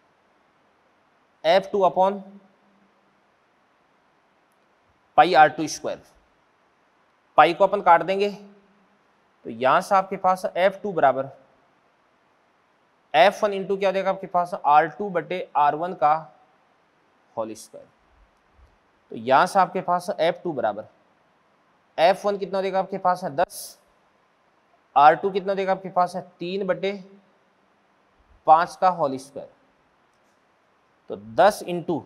F2 upon pi R2 square. Pi को अपन काट देंगे, तो यहां से आपके पास F2 बराबर F1 इंटू क्या हो जाएगा आपके पास R2 बटे R1 का होल स्क्वायर। तो यहां से आपके पास F2 बराबर F1 कितना देगा आपके पास है 10, R2 कितना देगा आपके पास है 3 बटे 5 का होल स्क्वायर। तो 10 इंटू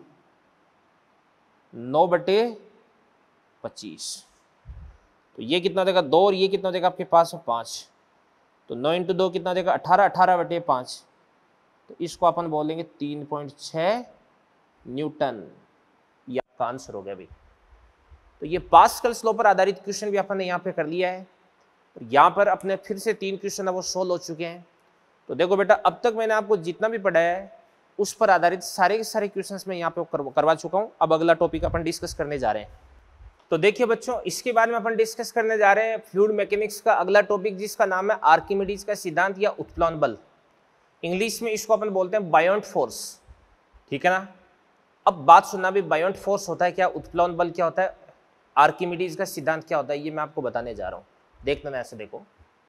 9/25, तो ये कितना देगा 2 और ये कितना देगा आपके पास 5, तो 9 इंटू 2 कितना देगा 18, 18/5, तो इसको अपन बोलेंगे 3.6 न्यूटन। ये आपका आंसर हो गया भाई। तो ये पास्कल्स लॉ पर आधारित क्वेश्चन भी अपन ने यहाँ पे कर लिया है। तो यहाँ पर अपने फिर से 3 क्वेश्चन वो सोल्व हो चुके हैं। तो देखो बेटा, अब तक मैंने आपको जितना भी पढ़ाया है उस पर आधारित सारे के सारे क्वेश्चंस मैं यहाँ पे करवा चुका हूँ। अब अगला टॉपिक अपन डिस्कस करने जा रहे हैं। तो देखिए बच्चों, इसके बारे में अपन डिस्कस करने जा रहे हैं फ्लूइड मैकेनिक्स का अगला टॉपिक, जिसका नाम है आर्किमिडीज का सिद्धांत या उत्प्लवन बल। इंग्लिश में इसको अपन बोलते हैं बायोंट फोर्स, ठीक है ना। अब बात सुनना भी, बायोंट फोर्स होता है क्या, उत्प्लवन बल क्या होता है, आर्किमिडीज का सिद्धांत क्या होता है, ये मैं आपको बताने जा रहा हूँ। देखना ना, ऐसे देखो,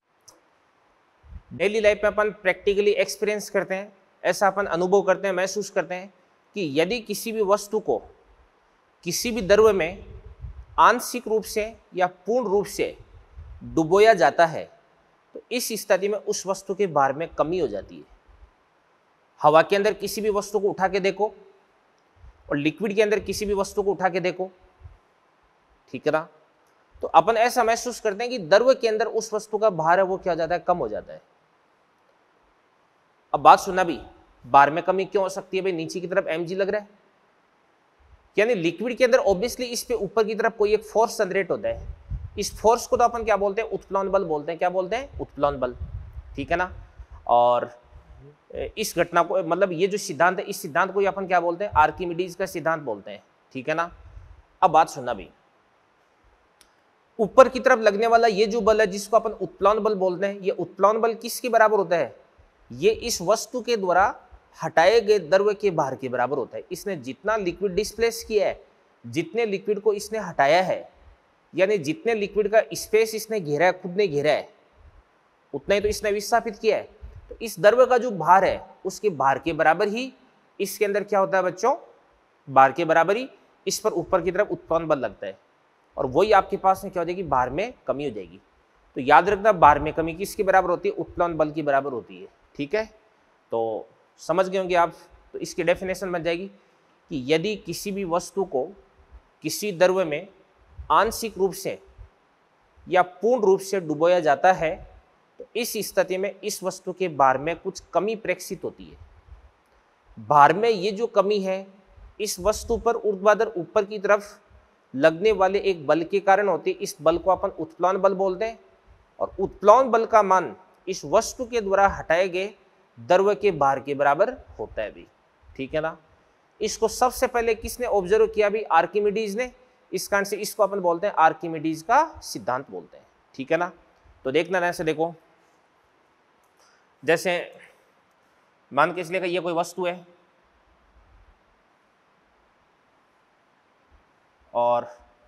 डेली लाइफ में अपन प्रैक्टिकली एक्सपीरियंस करते हैं, ऐसा अपन अनुभव करते हैं, महसूस करते हैं कि यदि किसी भी वस्तु को किसी भी द्रव्य में आंशिक रूप से या पूर्ण रूप से डुबोया जाता है तो इस स्थिति में उस वस्तु के भार में कमी हो जाती है। हवा के अंदर किसी भी वस्तु को उठा के देखो और लिक्विड के अंदर किसी भी वस्तु को उठा के देखो, ठीक है ना, तो अपन ऐसा महसूस करते हैं कि द्रव्य के अंदर उस वस्तु का भार है वो क्या हो जाता है, कम हो जाता है। अब बात सुनना भी, भार में कमी क्यों हो सकती है भाई, नीचे की तरफ mg लग रहा है, यानी लिक्विड के अंदर ऑब्वियसली इस पे ऊपर की तरफ कोई एक फोर्स जनरेट होता है। इस फोर्स को तो अपन क्या बोलते हैं, उत्प्लवन बल बोलते हैं। क्या बोलते हैं, उत्प्लवन बल, ठीक है ना। और इस घटना को, मतलब ये जो सिद्धांत है, इस सिद्धांत को अपन क्या बोलते हैं, आर्किमिडीज का सिद्धांत बोलते हैं, ठीक है ना। अब बात सुनना भी, ऊपर की तरफ लगने वाला ये जो बल है जिसको अपन उत्प्लवन बल बोलते हैं, ये उत्प्लवन बल किसके बराबर होता है, ये इस वस्तु के द्वारा हटाए गए द्रव्य के भार के बराबर होता है। इसने जितना लिक्विड डिस्प्लेस किया है, जितने लिक्विड को इसने हटाया है, यानी जितने लिक्विड का स्पेस इसने घेरा है, खुद ने घेरा है, उतना ही तो इसने विस्थापित किया है। तो इस द्रव्य का जो भार है उसके भार के बराबर ही इसके अंदर क्या होता है बच्चों, भार के बराबर ही इस पर ऊपर की तरफ उत्प्लवन बल लगता है, और वही आपके पास में क्या हो जाएगी, भार में कमी हो जाएगी। तो याद रखना, भार में कमी किसके बराबर होती है, उत्प्लवन बल की बराबर होती है, ठीक है। तो समझ गए होंगे आप। तो इसकी डेफिनेशन बन जाएगी कि यदि किसी भी वस्तु को किसी द्रव्य में आंशिक रूप से या पूर्ण रूप से डुबोया जाता है तो इस स्थिति में इस वस्तु के भार में कुछ कमी प्रेक्षित होती है। भार में ये जो कमी है इस वस्तु पर ऊर्ध्वाधर ऊपर की तरफ लगने वाले एक बल के कारण होती है। इस बल को अपन उत्प्लवन बल बोलते हैं, और उत्प्लवन बल का मान इस वस्तु के द्वारा हटाए गए द्रव्य के भार के बराबर होता है भी, ठीक है ना। इसको सबसे पहले किसने ऑब्जर्व किया भी, आर्किमिडीज ने। इस कारण से इसको अपन बोलते हैं आर्किमिडीज का सिद्धांत बोलते हैं, ठीक है ना। तो देखना ना, ऐसे देखो, जैसे मान के इसलिए ये कोई वस्तु है और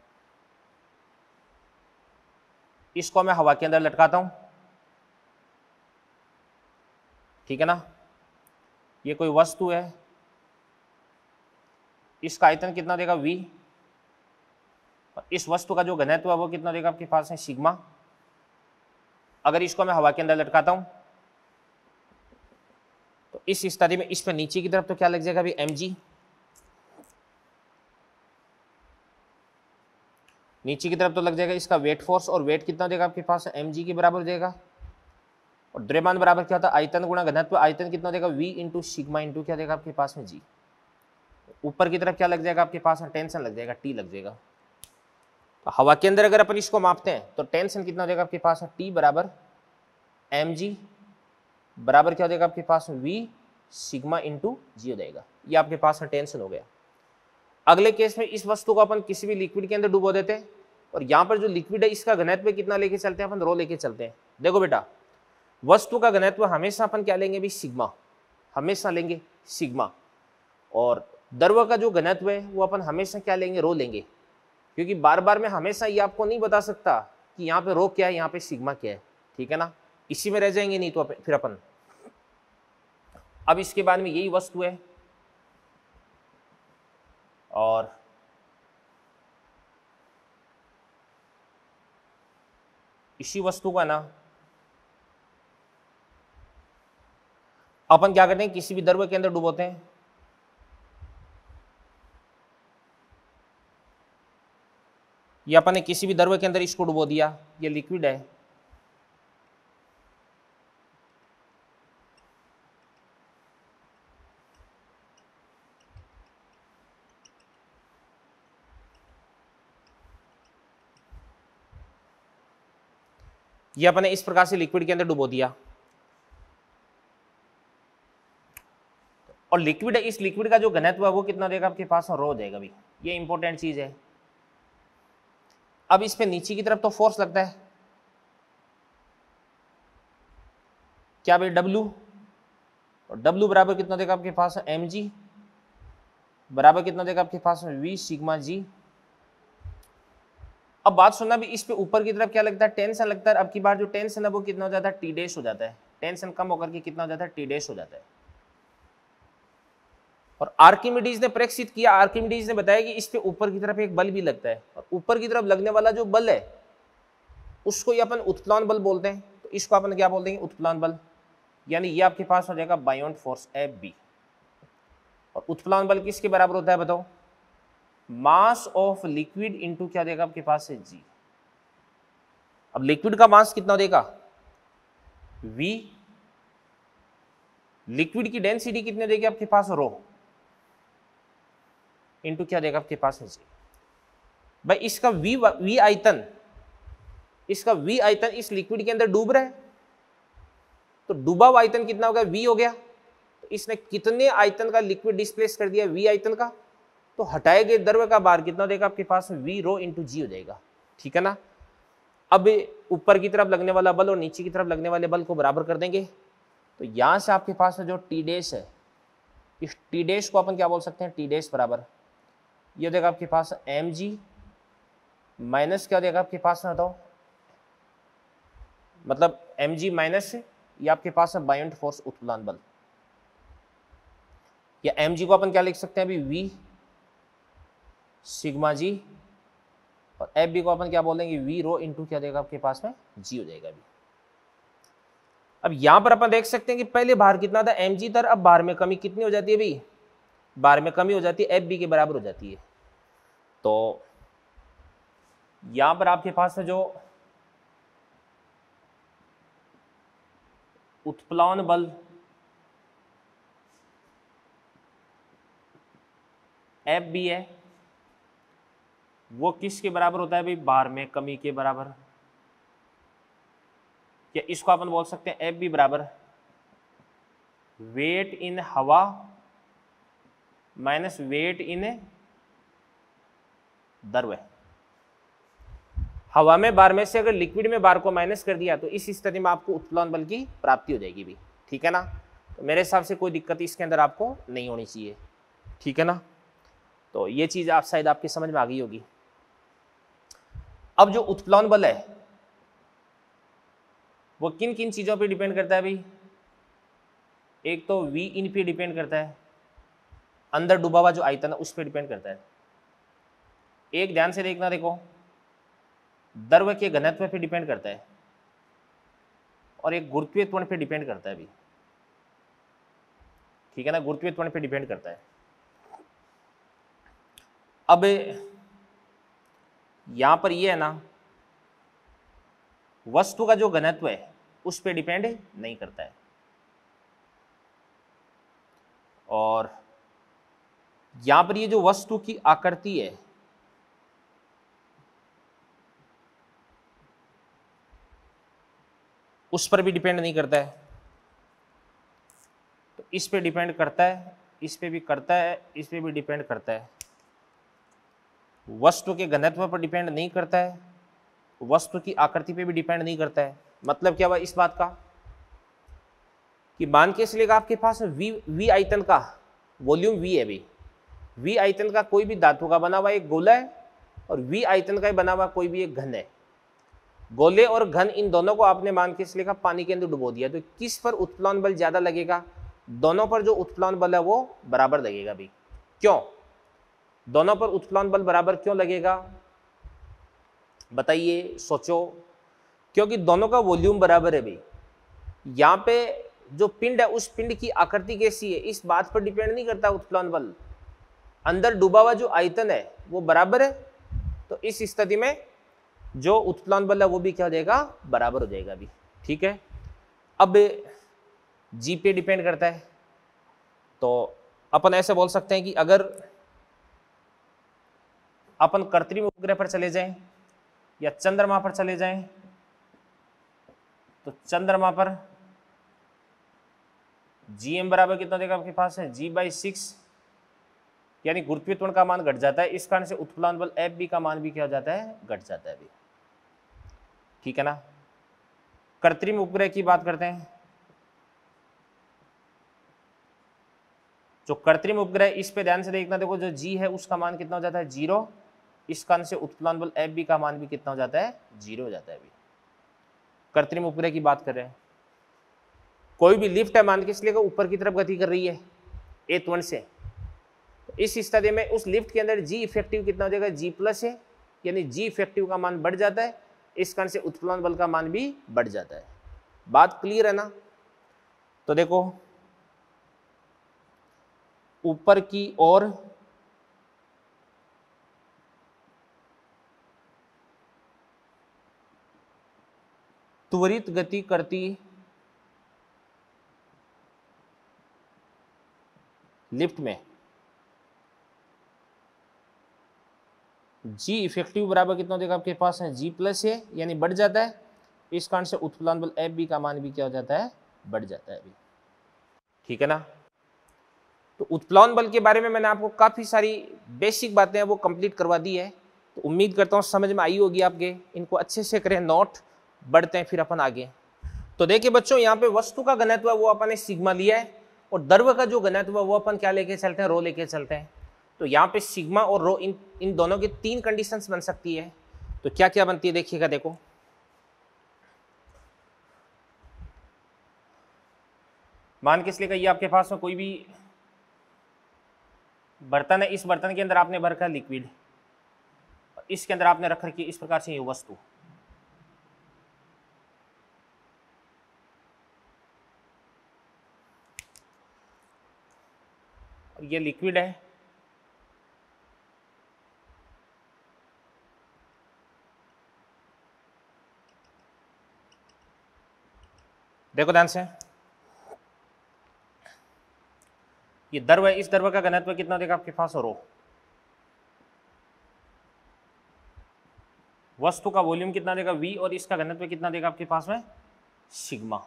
इसको मैं हवा के अंदर लटकाता हूं, ठीक है ना। ये कोई वस्तु है, इसका आयतन कितना देगा v, और इस वस्तु का जो घनत्व है वो कितना देगा आपके पास है सिग्मा। अगर इसको मैं हवा के अंदर लटकाता हूं तो इस स्थिति में इस पर नीचे की तरफ तो क्या लग जाएगा अभी, mg। नीचे की तरफ तो लग जाएगा इसका वेट फोर्स, और वेट कितना देगा आपके पास है mg के बराबर देगा। और द्रव्यमान बराबर क्या होता है, आयतन गुणा घनत्व। आयतन कितना देगा v इंटू सिग्मा इंटू क्या देगा आपके पास में g। ऊपर की तरफ क्या लग जाएगा आपके पास में, टेंशन लग जाएगा, t लग जाएगा। तो हवा के अंदर अगर अपन इसको मापते हैं तो टेंशन कितना देगा आपके पास में, t बराबर mg बराबर क्या हो जाएगा आपके पास में v सिग्मा इंटू जी हो जाएगा। ये आपके पास में टेंशन हो गया। अगले केस में इस वस्तु को अपन किसी भी लिक्विड के अंदर डुबो देते हैं, और यहाँ पर जो लिक्विड है इसका घनत्व कितना लेके चलते हैं अपन, रो लेके चलते हैं। देखो बेटा, वस्तु का घनत्व हमेशा अपन क्या लेंगे भी, सिग्मा, हमेशा लेंगे सिग्मा। और द्रव्य का जो घनत्व है वो अपन हमेशा क्या लेंगे, रो लेंगे, क्योंकि बार बार मैं हमेशा ये आपको नहीं बता सकता कि यहाँ पे रो क्या है, यहाँ पे सिग्मा क्या है, ठीक है ना। इसी में रह जाएंगे नहीं तो फिर अपन। अब इसके बाद में यही वस्तु है और इसी वस्तु का ना अपन क्या करते हैं, किसी भी द्रव्य के अंदर डुबोते हैं, ये अपन ने किसी भी द्रव्य के अंदर इसको डुबो दिया, ये लिक्विड है, ये अपन ने इस प्रकार से लिक्विड के अंदर डुबो दिया, और लिक्विड है, इस लिक्विड का जो घनत्व है वो कितना देगा आपके पास, रो देगा भी, ये इंपॉर्टेंट चीज है। अब इस पे नीचे की तरफ तो फोर्स लगता है, क्या भाई, W, और W बराबर कितना देगा आपके पास, mg बराबर कितना देगा आपके पास, V सिग्मा जी। अब बात सुनना भी, इस पे ऊपर की तरफ क्या लगता है, टेंशन लगता है। अब की बार जो टेंशन है वो कितना हो जाता है, T डैश हो जाता है, टेंशन कम होकर के कितना हो जाता है, T डैश हो जाता है। और आर्किमिडीज ने परीक्षित किया, आर्किमिडीज ने बताया कि इस पे ऊपर की तरफ एक बल भी लगता है, और ऊपर की तरफ लगने वाला जो बल है उसको ये अपन उत्प्लावन बल बोलते हैं। तो इसको अपन क्या बोल देंगे, उत्प्लावन बल, यानी ये आपके पास हो जाएगा बायोंट फोर्स Fb। और उत्प्लावन बल किसके बराबर होता है बताओ, मास ऑफ लिक्विड इनटू क्या देगा आपके पास है, g। अब लिक्विड का मास कितना देगा, v, लिक्विड की डेंसिटी कितने देगी आपके पास, रो, इनटू क्या देगा आपके पास है, g। भाई इसका v आयतन, इसका v आयतन इस लिक्विड के अंदर डूब रहा है, तो डूबा हुआ आयतन कितना होगा, v हो गया। तो इसने कितने आयतन का लिक्विड डिस्प्लेस कर दिया, v आयतन का, तो हटाए गए द्रव्य का भार कितना देगा आपके पास, v रो इंटू जी हो जाएगा, ठीक है ना। अब ऊपर की तरफ लगने वाला बल और नीचे की तरफ लगने वाले बल को बराबर कर देंगे, तो यहां से आपके पास जो T डैश है, इस T डैश को अपन क्या बोल सकते हैं, T डैश बराबर ये देगा आपके पास mg माइनस क्या देगा आपके पास, बताओ, मतलब mg माइनस ये आपके पास है बायोंट फोर्स उत्प्लावन बल, या mg को अपन क्या लिख सकते हैं अभी, v सिग्मा जी, और Fb को अपन क्या बोलेंगे, v रो इंटू क्या देगा आपके पास में, g हो जाएगा अभी। अब यहां पर अपन देख सकते हैं कि पहले भार कितना था, mg था, अब भार में कमी कितनी हो जाती है भाई, भार में कमी हो जाती है, Fb के बराबर हो जाती है। तो यहां पर आपके पास जो उत्प्लावन बल Fb है वो किसके बराबर होता है भाई, भार में कमी के बराबर, या इसको अपन बोल सकते हैं Fb बराबर वेट इन हवा माइनस वेट इन द्रव्य। हवा में भार में से अगर लिक्विड में भार को माइनस कर दिया तो इस स्थिति में आपको उत्प्लावन बल की प्राप्ति हो जाएगी भी, ठीक है ना। तो मेरे हिसाब से कोई दिक्कत इसके अंदर आपको नहीं होनी चाहिए, ठीक है ना। तो ये चीज आप शायद आपकी समझ में आ गई होगी। अब जो उत्प्लावन बल है वो किन किन चीजों पे डिपेंड करता है भाई, एक तो V इन पे डिपेंड करता है, अंदर डूबा हुआ जो आयतन है उस पर डिपेंड करता है। एक ध्यान से देखना, देखो द्रव्य के घनत्व पे डिपेंड करता है, और एक गुरुत्वीय त्वरण पे डिपेंड करता है भी, ठीक है ना, गुरुत्वीय त्वरण पे डिपेंड करता है। अब यहां पर ये है ना, वस्तु का जो घनत्व है उस पे डिपेंड नहीं करता है, और यहां पर ये जो वस्तु की आकृति है उस पर भी डिपेंड नहीं करता है। तो इस पे डिपेंड करता है, इस पे भी करता है, इस पे भी डिपेंड करता है। वस्तु के घनत्व पर डिपेंड नहीं करता है, वस्तु की आकृति पे भी डिपेंड नहीं करता है। मतलब क्या हुआ इस बात का कि मान के चलेगा आपके पास वी आयतन का वॉल्यूम V है भाई, V आयतन का कोई भी धातु का बना हुआ एक गोला है, और V आयतन का बना हुआ कोई भी एक घन है। गोले और घन इन दोनों को आपने मान के चलेगा पानी के अंदर डुबो दिया, तो किस पर उत्प्लावन बल ज्यादा लगेगा, दोनों पर जो उत्प्लावन बल है वो बराबर लगेगा भाई। क्यों दोनों पर उत्प्लावन बल बराबर क्यों लगेगा, बताइए, सोचो। क्योंकि दोनों का वॉल्यूम बराबर है भाई। यहाँ पे जो पिंड है उस पिंड की आकृति कैसी है इस बात पर डिपेंड नहीं करता उत्प्लावन बल। अंदर डूबा हुआ जो आयतन है वो बराबर है, तो इस स्थिति में जो उत्प्लवन बल है वो भी क्या हो जाएगा, बराबर हो जाएगा अभी। ठीक है, अब जी पे डिपेंड करता है, तो अपन ऐसे बोल सकते हैं कि अगर अपन कृत्रिम उपग्रह पर चले जाएं या चंद्रमा पर चले जाएं, तो चंद्रमा पर जीएम बराबर कितना देगा आपके पास है, G/6, यानी गुरुत्वीय का मान घट जाता है, इस कारण से उत्प्लवन बल Fb का मान भी क्या हो जाता है, घट जाता है अभी। ठीक है ना। कृत्रिम उपग्रह की बात करते हैं, जो कृत्रिम उपग्रह, इस पे ध्यान से देखना, देखो जो G है उसका मान कितना हो जाता है, 0, इस कारण से उत्प्लवन बल Fb का मान भी कितना हो जाता है, 0 हो जाता है अभी। कृत्रिम उपग्रह की बात कर रहे हैं, कोई भी लिफ्ट है मान के इसलिए ऊपर की तरफ गति कर रही है A1 से, इस स्थिति में उस लिफ्ट के अंदर जी इफेक्टिव कितना हो जाएगा, G+ है, यानी जी इफेक्टिव का मान बढ़ जाता है, इस कारण से उत्प्लवन बल का मान भी बढ़ जाता है। बात क्लियर है ना। तो देखो ऊपर की ओर त्वरित गति करती लिफ्ट में जी इफेक्टिव बराबर कितना देगा आपके पास है, G+ है, यानी बढ़ जाता है, इस कारण से उत्प्लवन बल Fb का मान भी क्या हो जाता है, बढ़ जाता है अभी। ठीक है ना। तो उत्प्लवन बल के बारे में मैंने आपको काफी सारी बेसिक बातें वो कंप्लीट करवा दी है, तो उम्मीद करता हूँ समझ में आई होगी आपके। इनको अच्छे से करें नोट, बढ़ते हैं फिर अपन आगे। तो देखिए बच्चों, यहाँ पे वस्तु का घनत्व वो अपन ने सिग्मा लिया है, और द्रव्य का जो घनत्व वो अपन क्या लेके चलते हैं, रो लेके चलते हैं। तो यहाँ पे सिग्मा और रो, इन दोनों की 3 कंडीशंस बन सकती है। तो क्या क्या बनती है देखिएगा। देखो मान के इसलिए ये आपके पास में कोई भी बर्तन है, इस बर्तन के अंदर आपने भर रखा लिक्विड, इसके अंदर आपने रख रखी इस प्रकार से ये वस्तु, और ये लिक्विड है, देखो ध्यान से, ये द्रव है, इस द्रव का घनत्व कितना देगा आपके पास, रो। वस्तु का वॉल्यूम कितना देगा, V, और इसका घनत्व कितना देगा आपके पास में, सिग्मा।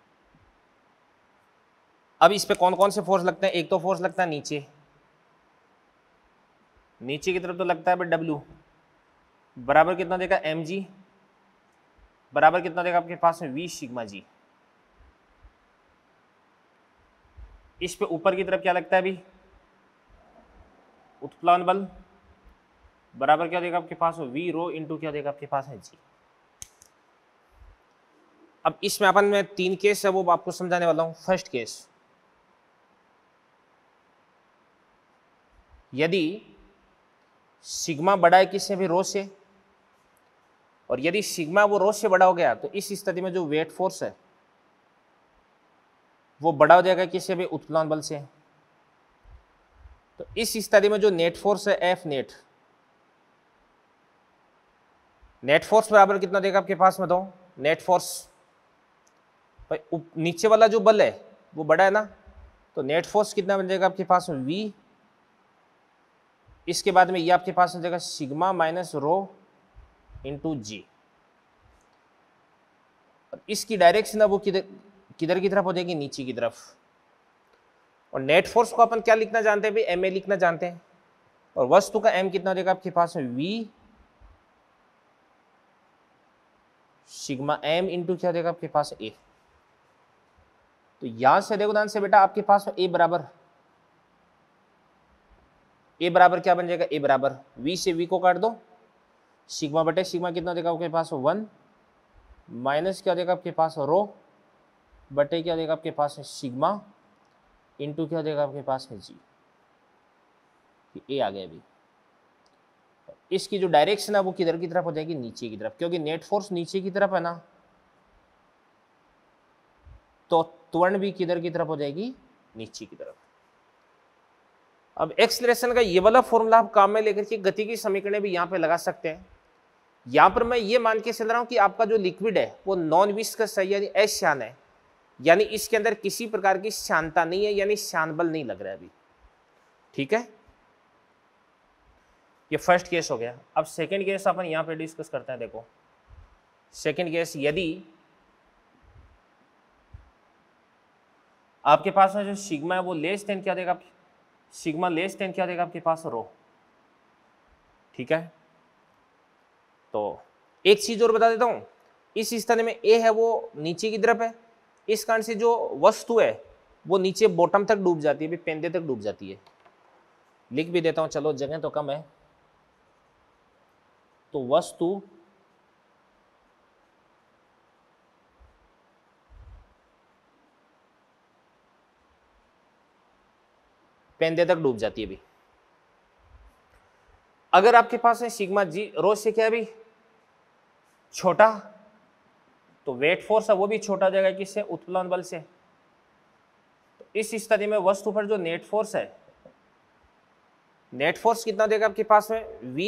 अब इस पे कौन कौन से फोर्स लगते हैं, एक तो फोर्स लगता है नीचे, नीचे की तरफ तो लगता है भाई W, बराबर कितना देगा mg, बराबर कितना देगा आपके पास में V सिग्मा जी। इस पे ऊपर की तरफ क्या लगता है अभी, उत्प्लवन बल, बराबर क्या देगा आपके पास V रो इंटू क्या देगा आपके पास है G। अब इसमें अपन में 3 केस है वो आपको समझाने वाला हूं। फर्स्ट केस, यदि सिग्मा बड़ा है किससे भी, रो से, और यदि सिग्मा वो रो से बड़ा हो गया, तो इस स्थिति में जो वेट फोर्स है वो बड़ा हो जाएगा किससे भी, उत्प्लवन बल से। तो इस स्थिति में जो नेट फोर्स है F नेट, नेट फोर्स बराबर कितना देगा आपके पास में, दो नेट फोर्स, भाई नीचे वाला जो बल है वो बड़ा है ना, तो नेट फोर्स कितना बन जाएगा आपके पास में, V, इसके बाद में ये आपके पास हो जाएगा sigma minus rho into G, और इसकी डायरेक्शन है वो किधर की तरफ हो जाएगी, नीचे की तरफ। और नेट फोर्स को अपन क्या लिखना जानते हैं भाई, एम ए लिखना जानते हैं, और वस्तु का एम कितना हो जाएगा आपके पास में, V सिग्मा एम इंटू क्या हो जाएगा आपके पास ए। तो यहां से देखो ध्यान से बेटा, आपके पास में ए बराबर क्या बन जाएगा, ए बराबर V से V को काट दो, सिग्मा बटे सिग्मा कितना देगा आपके पास 1, माइनस क्या देगा आपके पास रो बटे क्या देगा आपके पास है सिग्मा इंटू क्या देगा आपके पास है G। ए आ गया अभी। इसकी जो डायरेक्शन है वो किधर की तरफ हो जाएगी, नीचे की तरफ, क्योंकि नेट फोर्स नीचे की तरफ है ना, तो त्वरण भी किधर की तरफ हो जाएगी, नीचे की तरफ। अब एक्सलेरेशन का ये वाला फॉर्मूला आप काम में लेकर के गति की समीकरण भी यहाँ पे लगा सकते हैं। यहाँ पर मैं ये मान के चल रहा हूँ कि आपका जो लिक्विड है वो नॉन विस्कस है यानी अश्यान है, यानी इसके अंदर किसी प्रकार की श्यानता नहीं है, यानी श्यान बल नहीं लग रहा है अभी। ठीक है, ये फर्स्ट केस हो गया। अब सेकंड केस अपन यहाँ पे डिस्कस करते हैं। देखो सेकंड केस, यदि आपके पास में जो सिग्मा है वो लेस देन क्या देगा, सिग्मा लेस देन क्या देगा आपके पास, रो। ठीक है, तो एक चीज और बता देता हूं, इस स्थिति में ए है वो नीचे की तरफ है, इस कारण से जो वस्तु है वो नीचे बॉटम तक डूब जाती है, भी पेंदे तक डूब जाती है। लिख भी देता हूं, चलो जगह तो कम है। तो वस्तु पेंदे तक डूब जाती है भी। अगर आपके पास है सिग्मा जी रो से क्या है भी छोटा, तो वेट फोर्स है वो भी छोटा जाएगा, किससे, उत्प्लवन बल से। तो इस स्थिति में वस्तु पर जो नेट फोर्स है, नेट फोर्स कितना देगा आपके पास में, v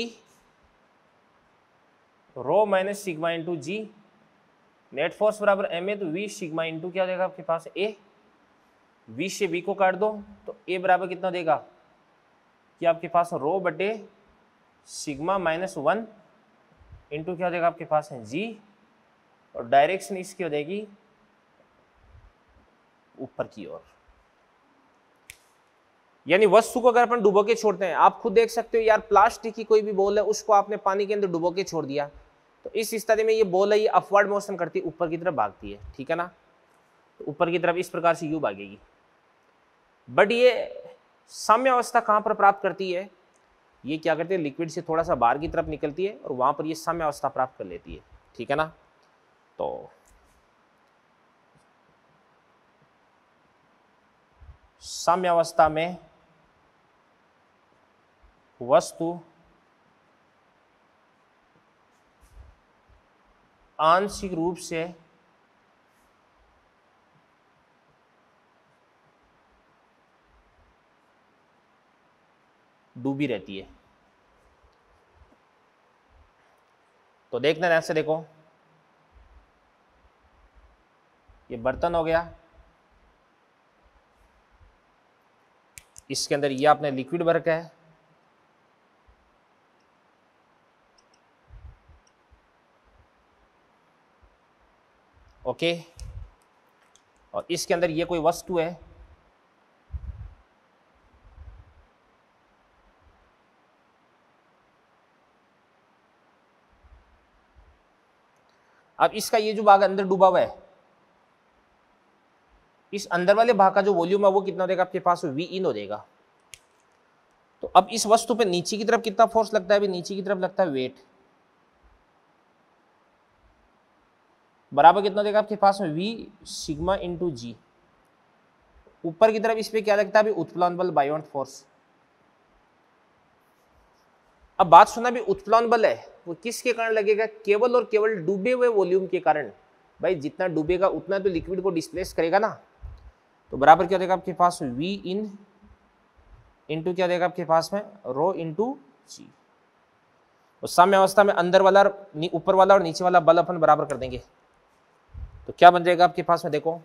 rho minus sigma into G. Net force बराबर m है, तो v सिग्मा इंटू क्या देगा आपके पास, a। v से v को काट दो तो a बराबर कितना देगा कि आपके पास रो बटे सिग्मा माइनस 1 इंटू क्या देगा आपके पास है g, और डायरेक्शन इसकी हो जाएगी ऊपर की ओर। यानी वस्तु को अगर अपन डुबो के छोड़ते हैं, आप खुद देख सकते हो यार, प्लास्टिक की कोई भी बॉल है उसको आपने पानी के अंदर डुबो के छोड़ दिया, तो इस स्थिति में ये बॉल है ये अपवर्ड मोशन करती है, ऊपर की तरफ भागती है। ठीक है ना, तो ऊपर की तरफ इस प्रकार से यू भागेगी। बट ये साम्य अवस्था कहां पर प्राप्त करती है, ये क्या करती है, लिक्विड से थोड़ा सा बाहर की तरफ निकलती है और वहां पर ये साम्य अवस्था प्राप्त कर लेती है। ठीक है ना, तो साम्य अवस्था में वस्तु आंशिक रूप से डूबी रहती है। तो देखना ध्यान से, देखो ये बर्तन हो गया, इसके अंदर ये आपने लिक्विड भर का है, ओके, और इसके अंदर ये कोई वस्तु है, अब इसका ये जो भाग अंदर डूबा हुआ है, इस अंदर वाले भाग का जो वॉल्यूम है वो कितना हो जाएगा आपके पास, वी इन हो जाएगा। तो अब इस वस्तु पे नीचे की तरफ कितना फोर्स लगता है, अभी नीचे की तरफ लगता है वेट, बराबर कितना देगा आपके पास में, v सिग्मा इंटू जी। ऊपर की तरफ इस पे क्या लगता है, अभी उत्प्लवन बल, बायोंट फोर्स। अब बात सुना, भी उत्प्लवन बल है वो किसके कारण लगेगा, केवल और केवल डूबे हुए वॉल्यूम के कारण। भाई जितना डूबेगा उतना तो लिक्विड को डिस्प्लेस करेगा ना, तो बराबर क्या देगा आपके पास, v इन इंटू क्या देगा आपके पास में, रो इंटू जी। तो साम्य अवस्था में अंदर वाला ऊपर वाला और नीचे वाला बल अपन बराबर कर देंगे, तो क्या बन जाएगा आपके पास में, देखो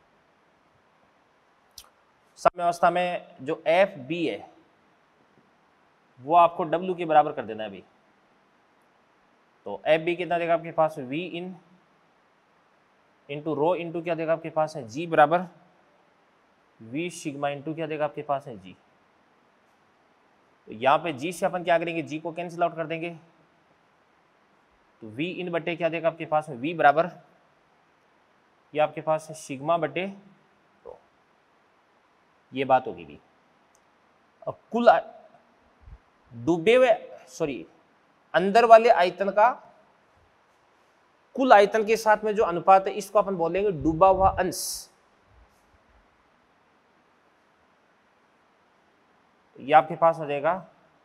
साम्य अवस्था में जो एफ बी है वो आपको डब्ल्यू के बराबर कर देना है अभी। तो एफ बी कितना देगा आपके पास, V in into rho into क्या देगा आपके पास है जी, बराबर वी सिग्मा इंटू क्या देगा आपके पास है जी। तो यहाँ पे जी से अपन क्या करेंगे, जी को कैंसिल आउट कर देंगे, तो वी इन बटे क्या देगा आपके पास में, वी बराबर ये आपके पास है सिग्मा बटे, तो ये बात होगी भी। अब कुल डूबे हुए अंदर वाले आयतन का कुल आयतन के साथ में जो अनुपात है इसको अपन बोलेंगे डूबा हुआ अंश। ये आपके पास हो जाएगा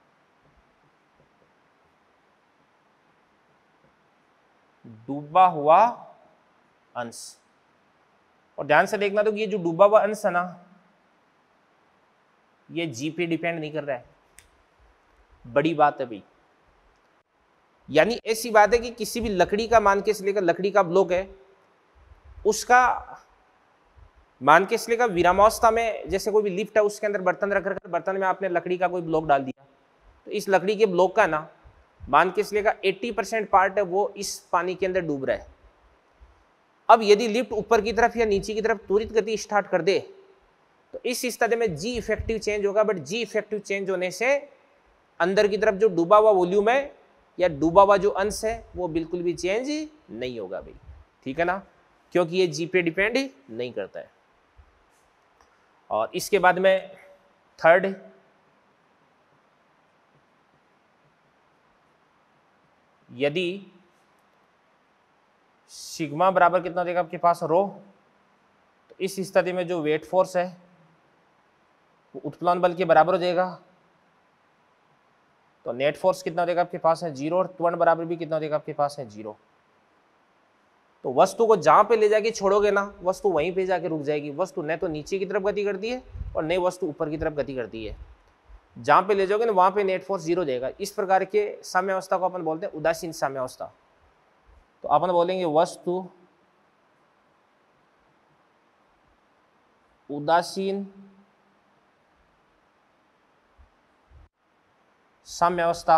डूबा हुआ अंश। और ध्यान से देखना तो ये जो डूबा हुआ अंश है ना, ये जी पे डिपेंड नहीं कर रहा है। बड़ी बात है भाई, यानी ऐसी बात है कि किसी भी लकड़ी का मान के चलेगा, लकड़ी का ब्लॉक है, उसका मान के चलेगा विरामावस्था में, जैसे कोई भी लिफ्ट है उसके अंदर बर्तन रख कर, बर्तन में आपने लकड़ी का कोई ब्लॉक डाल दिया, तो इस लकड़ी के ब्लॉक का ना मान के चलेगा 80% पार्ट है वो इस पानी के अंदर डूब रहा है। अब यदि लिफ्ट ऊपर की तरफ या नीचे की तरफ त्वरित गति स्टार्ट कर दे तो इस स्थिति में जी इफेक्टिव चेंज होगा, बट जी इफेक्टिव चेंज होने से अंदर की तरफ जो डूबा हुआ वॉल्यूम है या डूबा हुआ जो अंश है वो बिल्कुल भी चेंज नहीं होगा भाई, ठीक है ना, क्योंकि ये जी पे डिपेंड नहीं करता है। और इसके बाद में थर्ड, यदि सिग्मा बराबर कितना देगा आपके पास रो, तो इस स्थिति में जो वेट फोर्स है वो उत्प्लवन बल के बराबर हो जाएगा, तो नेट फोर्स कितना देगा आपके पास है 0, और त्वरण बराबर भी कितना देगा आपके पास है 0। तो वस्तु को जहां पे ले जाके छोड़ोगे ना वस्तु वहीं पे जाके रुक जाएगी। वस्तु न तो नीचे की तरफ गति करती है और न वस्तु ऊपर की तरफ गति करती है। जहां पे ले जाओगे ना वहां पे नेट फोर्स 0 जाएगा। इस प्रकार के साम्यावस्था को अपन बोलते हैं उदासीन साम्यावस्था। तो अपन बोलेंगे वस्तु उदासीन साम्यावस्था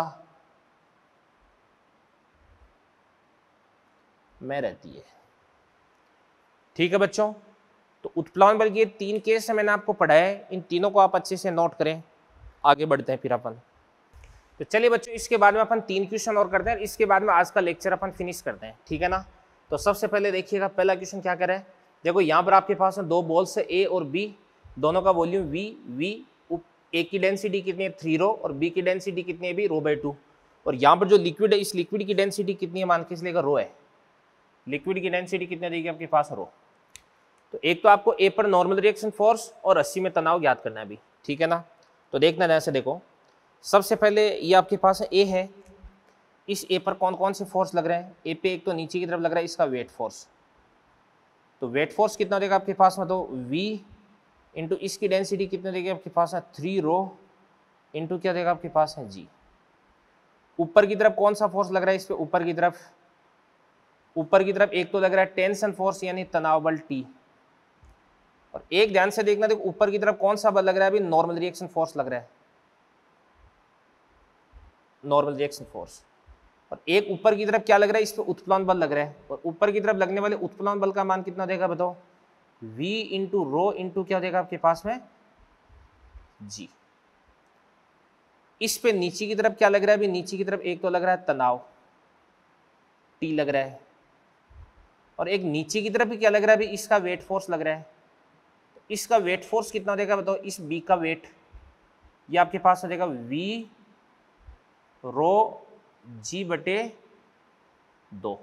में रहती है, ठीक है बच्चों। तो उत्प्लवन बल के 3 केस मैंने आपको पढ़ाया है, इन तीनों को आप अच्छे से नोट करें। आगे बढ़ते हैं फिर अपन। तो चलिए बच्चों, इसके बाद में अपन 3 क्वेश्चन और करते हैं, इसके बाद में आज का लेक्चर अपन फिनिश करते हैं, ठीक है ना। तो सबसे पहले देखिएगा पहला क्वेश्चन क्या करे। देखो यहाँ पर आपके पास है 2 बॉल्स है ए और बी, दोनों का वॉल्यूम वी, ए की डेंसिटी कितनी है 3 रो और बी की डेंसिटी कितनी है भी रो बाई 2। और यहाँ पर जो लिक्विड है इस लिक्विड की डेंसिटी कितनी है मान के चलिएगा रो है। लिक्विड की डेंसिटी कितनी देगी आपके पास रो। तो एक तो आपको ए पर नॉर्मल रिएक्शन फोर्स और 80 में तनाव ज्ञात करना है अभी, ठीक है ना। तो देखना ध्यान से देखो, सबसे पहले ये आपके पास ए है, इस ए पर कौन कौन से फोर्स लग रहे हैं। ए पे एक तो नीचे की तरफ लग रहा है इसका वेट फोर्स, तो वेट फोर्स कितना देगा आपके पास में, तो वी इंटू इसकी डेंसिटी कितने देगी आपके पास है 3 रो इंटू क्या देगा आपके पास है जी। ऊपर की तरफ कौन सा फोर्स लग रहा है इस पे, ऊपर की तरफ एक तो लग रहा है टेंशन फोर्स यानी तनाव बल टी, और एक ध्यान से देखना, देखो ऊपर की तरफ कौन सा बल लग रहा है अभी, नॉर्मल रिएक्शन फोर्स लग रहा है, नॉर्मल रिएक्शन फोर्स। और एक ऊपर की तरफ क्या लग रहा है इस पे उत्प्लवन बल लग रहा है, और ऊपर की तरफ लगने वाले उत्प्लवन बल का मान कितना देगा बताओ, v इंटू रो इंटू क्या देगा आपके पास में g। इस पे नीचे की तरफ क्या लग रहा है अभी, नीचे की तरफ एक तो लग रहा है तनाव t लग रहा है, और एक नीचे की तरफ भी क्या लग रहा है अभी, इसका वेट फोर्स लग रहा है। इसका वेट फोर्स कितना देगा बताओ, इस b का वेट ये आपके पास आ जाएगा v रो g बटे 2।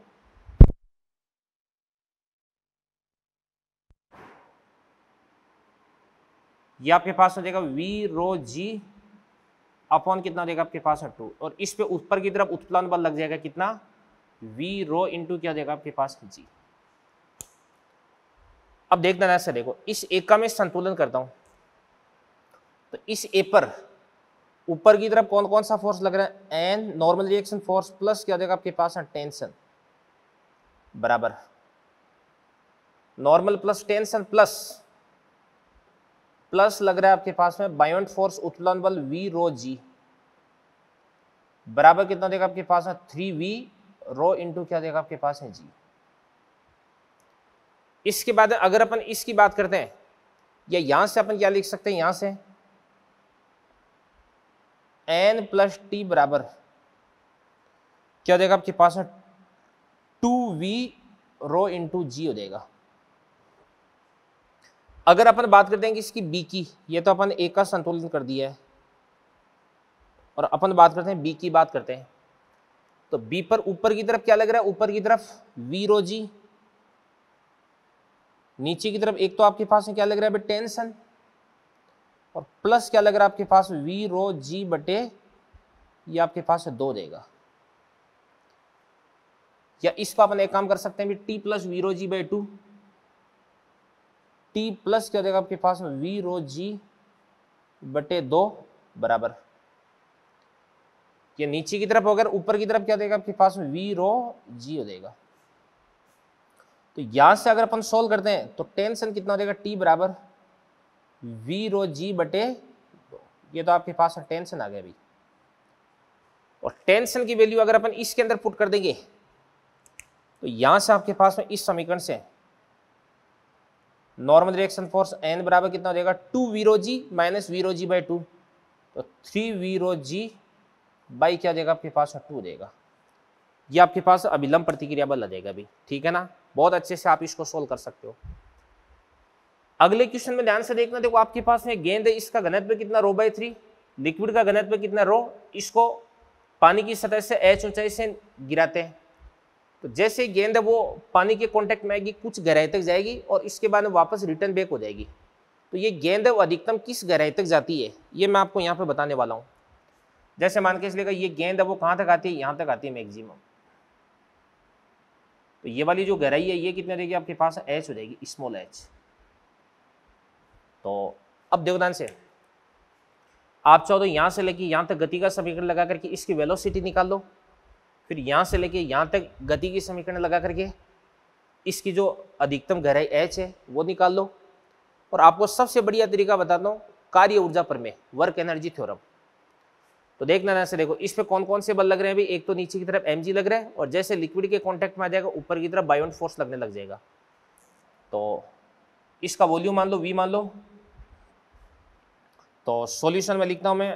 ये आपके पास हो जाएगा v रो g अपॉन कितना देगा आपके पास है 2, और इस पे ऊपर की तरफ उत्प्लवन बल लग जाएगा कितना v रो इंटू क्या देगा आपके पास g। अब देखना ना ऐसे देखो, इस एक का मैं संतुलन करता हूं, तो इस ए पर ऊपर की तरफ कौन कौन सा फोर्स लग रहा है, N normal reaction force plus क्या देगा आपके पास है टेंशन बराबर नॉर्मल प्लस टेंशन प्लस लग रहा है आपके पास में बायोंट फोर्स उत्प्लवन बल v रो g बराबर कितना देगा आपके पास है 3v रो इंटू क्या देगा आपके पास है g। इसके बाद अगर अपन इसकी बात करते हैं, या यहां से अपन क्या लिख सकते हैं, यहां से n प्लस टी बराबर क्या देगा आपके पास है 2v रो इंटू g हो जाएगा। अगर अपन बात करते हैं कि इसकी b की, ये तो अपन a का संतुलन कर दिया है, और अपन बात करते हैं b की बात करते हैं, तो b पर ऊपर की तरफ क्या लग रहा है, ऊपर की तरफ v रो g, नीचे की तरफ एक तो आपके पास में क्या लग रहा है टेंशन, और प्लस क्या लग रहा है आपके पास v रो g बटे ये आपके पास 2 देगा। या इसका अपन एक काम कर सकते हैं T plus V rho G by 2, T plus क्या देगा आपके पास में वी रो जी बटे 2 बराबर, ये नीचे की तरफ होगा, ऊपर की तरफ क्या देगा आपके पास में वी रो जी हो जाएगा। तो यहां से अगर अपन सोल्व करते हैं तो टेंशन कितना हो जाएगा, टी बराबर वी रो जी बटे 2। ये तो आपके पास टेंशन आ गया अभी। और टेंशन की वैल्यू अगर अपन इसके अंदर पुट कर देंगे तो यहां से आपके पास में इस समीकरण से नॉर्मल रिएक्शन फोर्स एन बराबर कितना हो जाएगा, 2 V rho G minus V rho G by 2, तो 3 वी रो जी बाई क्या देगा आपके पास 2 देगा। ये आपके पास अभिलंब प्रतिक्रिया बल आ जाएगा अभी, ठीक है ना। बहुत अच्छे से आप इसको सोल्व कर सकते हो। अगले क्वेश्चन में ध्यान से देखना, देखो आपके पास में गेंद है, इसका घनत्व कितना रो बाई 3, लिक्विड का घनत्व कितना रो, इसको पानी की सतह से h ऊंचाई से गिराते हैं। तो जैसे गेंद है वो पानी के कांटेक्ट में आएगी, कुछ गहराई तक जाएगी और इसके बाद में वापस रिटर्न बैक हो जाएगी। तो ये गेंद है वो अधिकतम किस गहराई तक जाती है, ये मैं आपको यहाँ पे बताने वाला हूँ। जैसे मान के चलिएगा ये गेंद है वो कहाँ तक आती है, यहाँ तक आती है मैक्सिमम। तो ये वाली जो गहराई है ये कितनी देगी आपके पास, h हो जाएगी, स्मॉल h। तो अब देखो ध्यान से, आप चाहो तो यहाँ से लेके यहाँ तक गति का समीकरण लगा करके इसकी वेलोसिटी निकाल लो, फिर यहाँ से लेके यहाँ तक गति की समीकरण लगा करके इसकी जो अधिकतम गहराई h है वो निकाल लो। और आपको सबसे बढ़िया तरीका बताता हूँ, कार्य ऊर्जा प्रमेय, वर्क एनर्जी थ्योरम। तो देखना ना से, देखो इस पे कौन कौन से बल लग रहे हैं अभी, एक तो नीचे की तरफ mg लग रहा है और जैसे लिक्विड के कांटेक्ट में आ जाएगा ऊपर की तरफ बायोंट फोर्स लगने लग जाएगा। तो इसका वॉल्यूम मान लो v मान लो। तो सॉल्यूशन में लिखता हूं मैं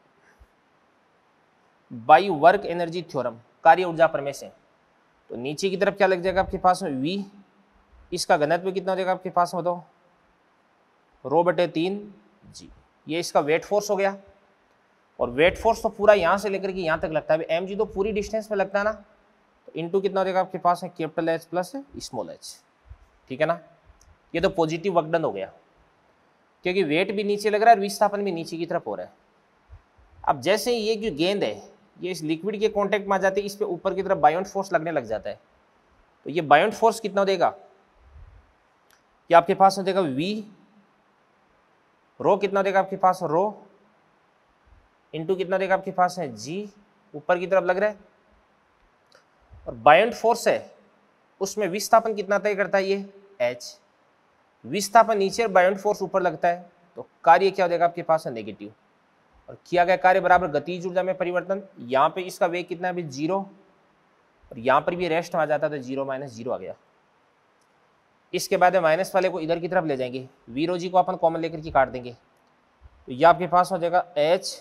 बाई वर्क एनर्जी थ्योरम, कार्य ऊर्जा प्रमेय से। तो नीचे की तरफ क्या लग जाएगा आपके पास में v, इसका घनत्व कितना हो जाएगा आपके पास में, तो रो बटे 3 जी, ये इसका वेट फोर्स हो गया। और वेट फोर्स तो पूरा यहाँ से लेकर के यहाँ तक लगता है, एम जी तो पूरी डिस्टेंस पे लगता है ना। तो इंटू कितना हो जाएगा आपके पास है, capital H plus small H, ठीक है ना। ये तो पॉजिटिव वर्क डन हो गया, क्योंकि वेट भी नीचे लग रहा है और विस्थापन भी नीचे की तरफ हो रहा है। अब जैसे ये जो गेंद है ये इस लिक्विड के कॉन्टेक्ट में आ जाती है, इस पर ऊपर की तरफ बायोंट फोर्स लगने लग जाता है। तो ये बायोंट फोर्स कितना देगा, ये आपके पास हो जाएगा वी रो, कितना देगा आपके पास रो इंटू कितना देगा आपके पास है जी, ऊपर की तरफ लग रहा है। और बायोंट फोर्स है उसमें विस्थापन कितना तय करता है, ये h, विस्थापन नीचे और बायोंट फोर्स ऊपर लगता है। तो कार्य क्या हो जाएगा आपके पास है, नेगेटिव। और किया गया कार्य बराबर गतिज ऊर्जा में परिवर्तन, यहाँ पे इसका वेग कितना है अभी 0, और यहाँ पर भी रेस्ट आ जाता है तो 0 माइनस 0 आ गया। इसके बाद माइनस वाले को इधर की तरफ ले जाएंगे, वी रो जी को अपन कॉमन लेकर के काट देंगे। तो ये आपके पास हो जाएगा h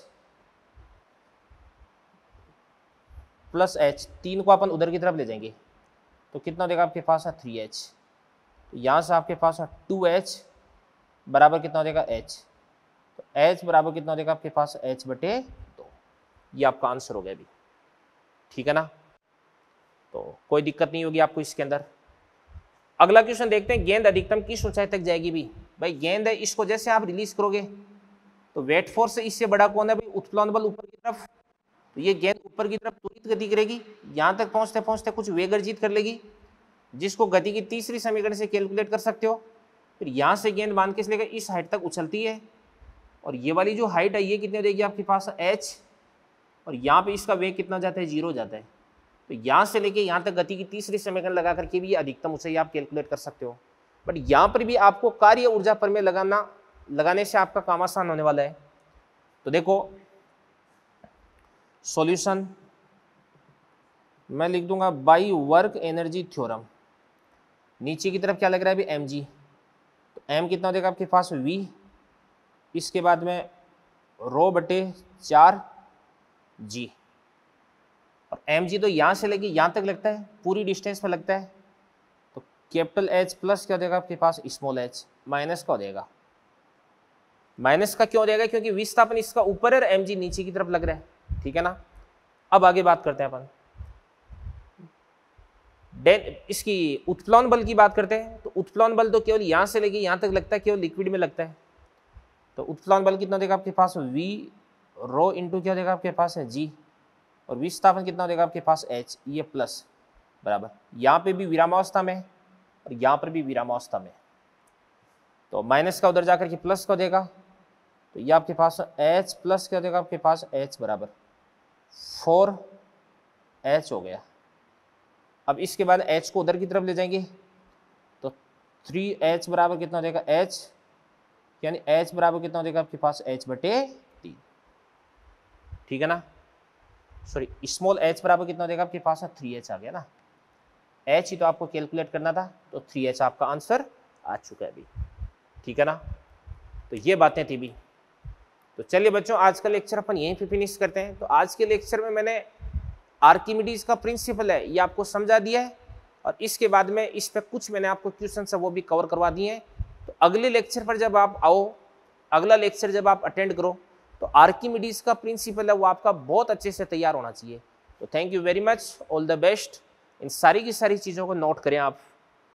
प्लस h, 3 को अपन उधर की तरफ ले जाएंगे तो कितना देगा आपके पास है 3h। तो यहाँ से आपके पास है 2h बराबर कितना हो जाएगा h। तो h बराबर कितना हो जाएगा आपके पास h बटे 2। ये आपका आंसर हो गया अभी, ठीक है ना। तो कोई दिक्कत नहीं होगी आपको इसके अंदर। अगला क्वेश्चन देखते हैं, गेंद अधिकतम किस ऊंचाई तक जाएगी भी। भाई गेंद है, इसको जैसे आप रिलीज करोगे तो वेट फोर्स से इससे बड़ा कौन है भाई, उत्प्लवन बल ऊपर की तरफ। तो ये गेंद ऊपर की तरफ त्वरित गति करेगी, यहाँ तक पहुँचते पहुँचते कुछ वेग अर्जित कर लेगी, जिसको गति की तीसरी समीकरण से कैलकुलेट कर सकते हो। फिर यहाँ से गेंद मान के चलेगा इस हाइट तक उछलती है, और ये वाली जो हाइट है ये कितनी देगी आपके पास h, और यहाँ पे इसका वेग कितना जाता है 0 जाता है। तो यहाँ से लेके यहाँ तक गति की तीसरी समीकरण लगा करके भी अधिकतम ऊंचाई आप कैलकुलेट कर सकते हो। बट यहाँ पर भी आपको कार्य ऊर्जा प्रमेय लगाने से आपका काम आसान होने वाला है। तो देखो सॉल्यूशन मैं लिख दूंगा बाई वर्क एनर्जी थ्योरम, नीचे की तरफ क्या लग रहा है अभी mg, तो m कितना देगा आपके पास v, इसके बाद में रो बटे 4 g, और mg तो यहाँ से लेके यहाँ तक लगता है, पूरी डिस्टेंस में लगता है। तो कैपिटल H प्लस क्या देगा आपके पास स्मॉल h, माइनस का हो जाएगा। माइनस का क्यों हो जाएगा, क्योंकि विस्थापन इसका ऊपर है और mg नीचे की तरफ लग रहा है, ठीक है ना। अब आगे बात करते हैं अपन इसकी उत्प्लवन बल की बात करते हैं। तो उत्प्लवन बल तो केवल यहाँ से लेके यहाँ तक लगता है, केवल लिक्विड में लगता है। तो उत्प्लवन बल कितना देगा आपके पास v रो इंटू क्या देगा आपके पास है g, और विस्थापन कितना देगा आपके पास h, ये प्लस बराबर, यहाँ पे भी विरामावस्था में और यहाँ पर भी विरामावस्था में। तो माइनस का उधर जाकर के प्लस का देगा, तो ये आपके पास h प्लस क्या हो जाएगा आपके पास h बराबर 4h हो गया। अब इसके बाद h को उधर की तरफ ले जाएंगे तो 3h बराबर कितना हो जाएगा h, यानी h बराबर कितना हो जाएगा आपके पास h/3, ठीक है ना। सॉरी, स्मॉल h बराबर कितना हो जाएगा आपके पास 3h आ गया ना, h ही तो आपको कैलकुलेट करना था, तो 3h आपका आंसर आ चुका है अभी, ठीक है ना। तो ये बातें थी भी। तो चलिए बच्चों, आज का लेक्चर अपन यहीं पे फिनिश करते हैं। तो आज के लेक्चर में मैंने आर्किमिडीज का प्रिंसिपल है ये आपको समझा दिया है, और इसके बाद में इस पर कुछ मैंने आपको क्वेश्चन है वो भी कवर करवा दिए हैं। तो अगले लेक्चर पर जब आप आओ, अगला लेक्चर जब आप अटेंड करो, तो आर्किमिडीज का प्रिंसिपल है वो आपका बहुत अच्छे से तैयार होना चाहिए। तो thank you very much, all the best. इन सारी की सारी चीज़ों को नोट करें आप।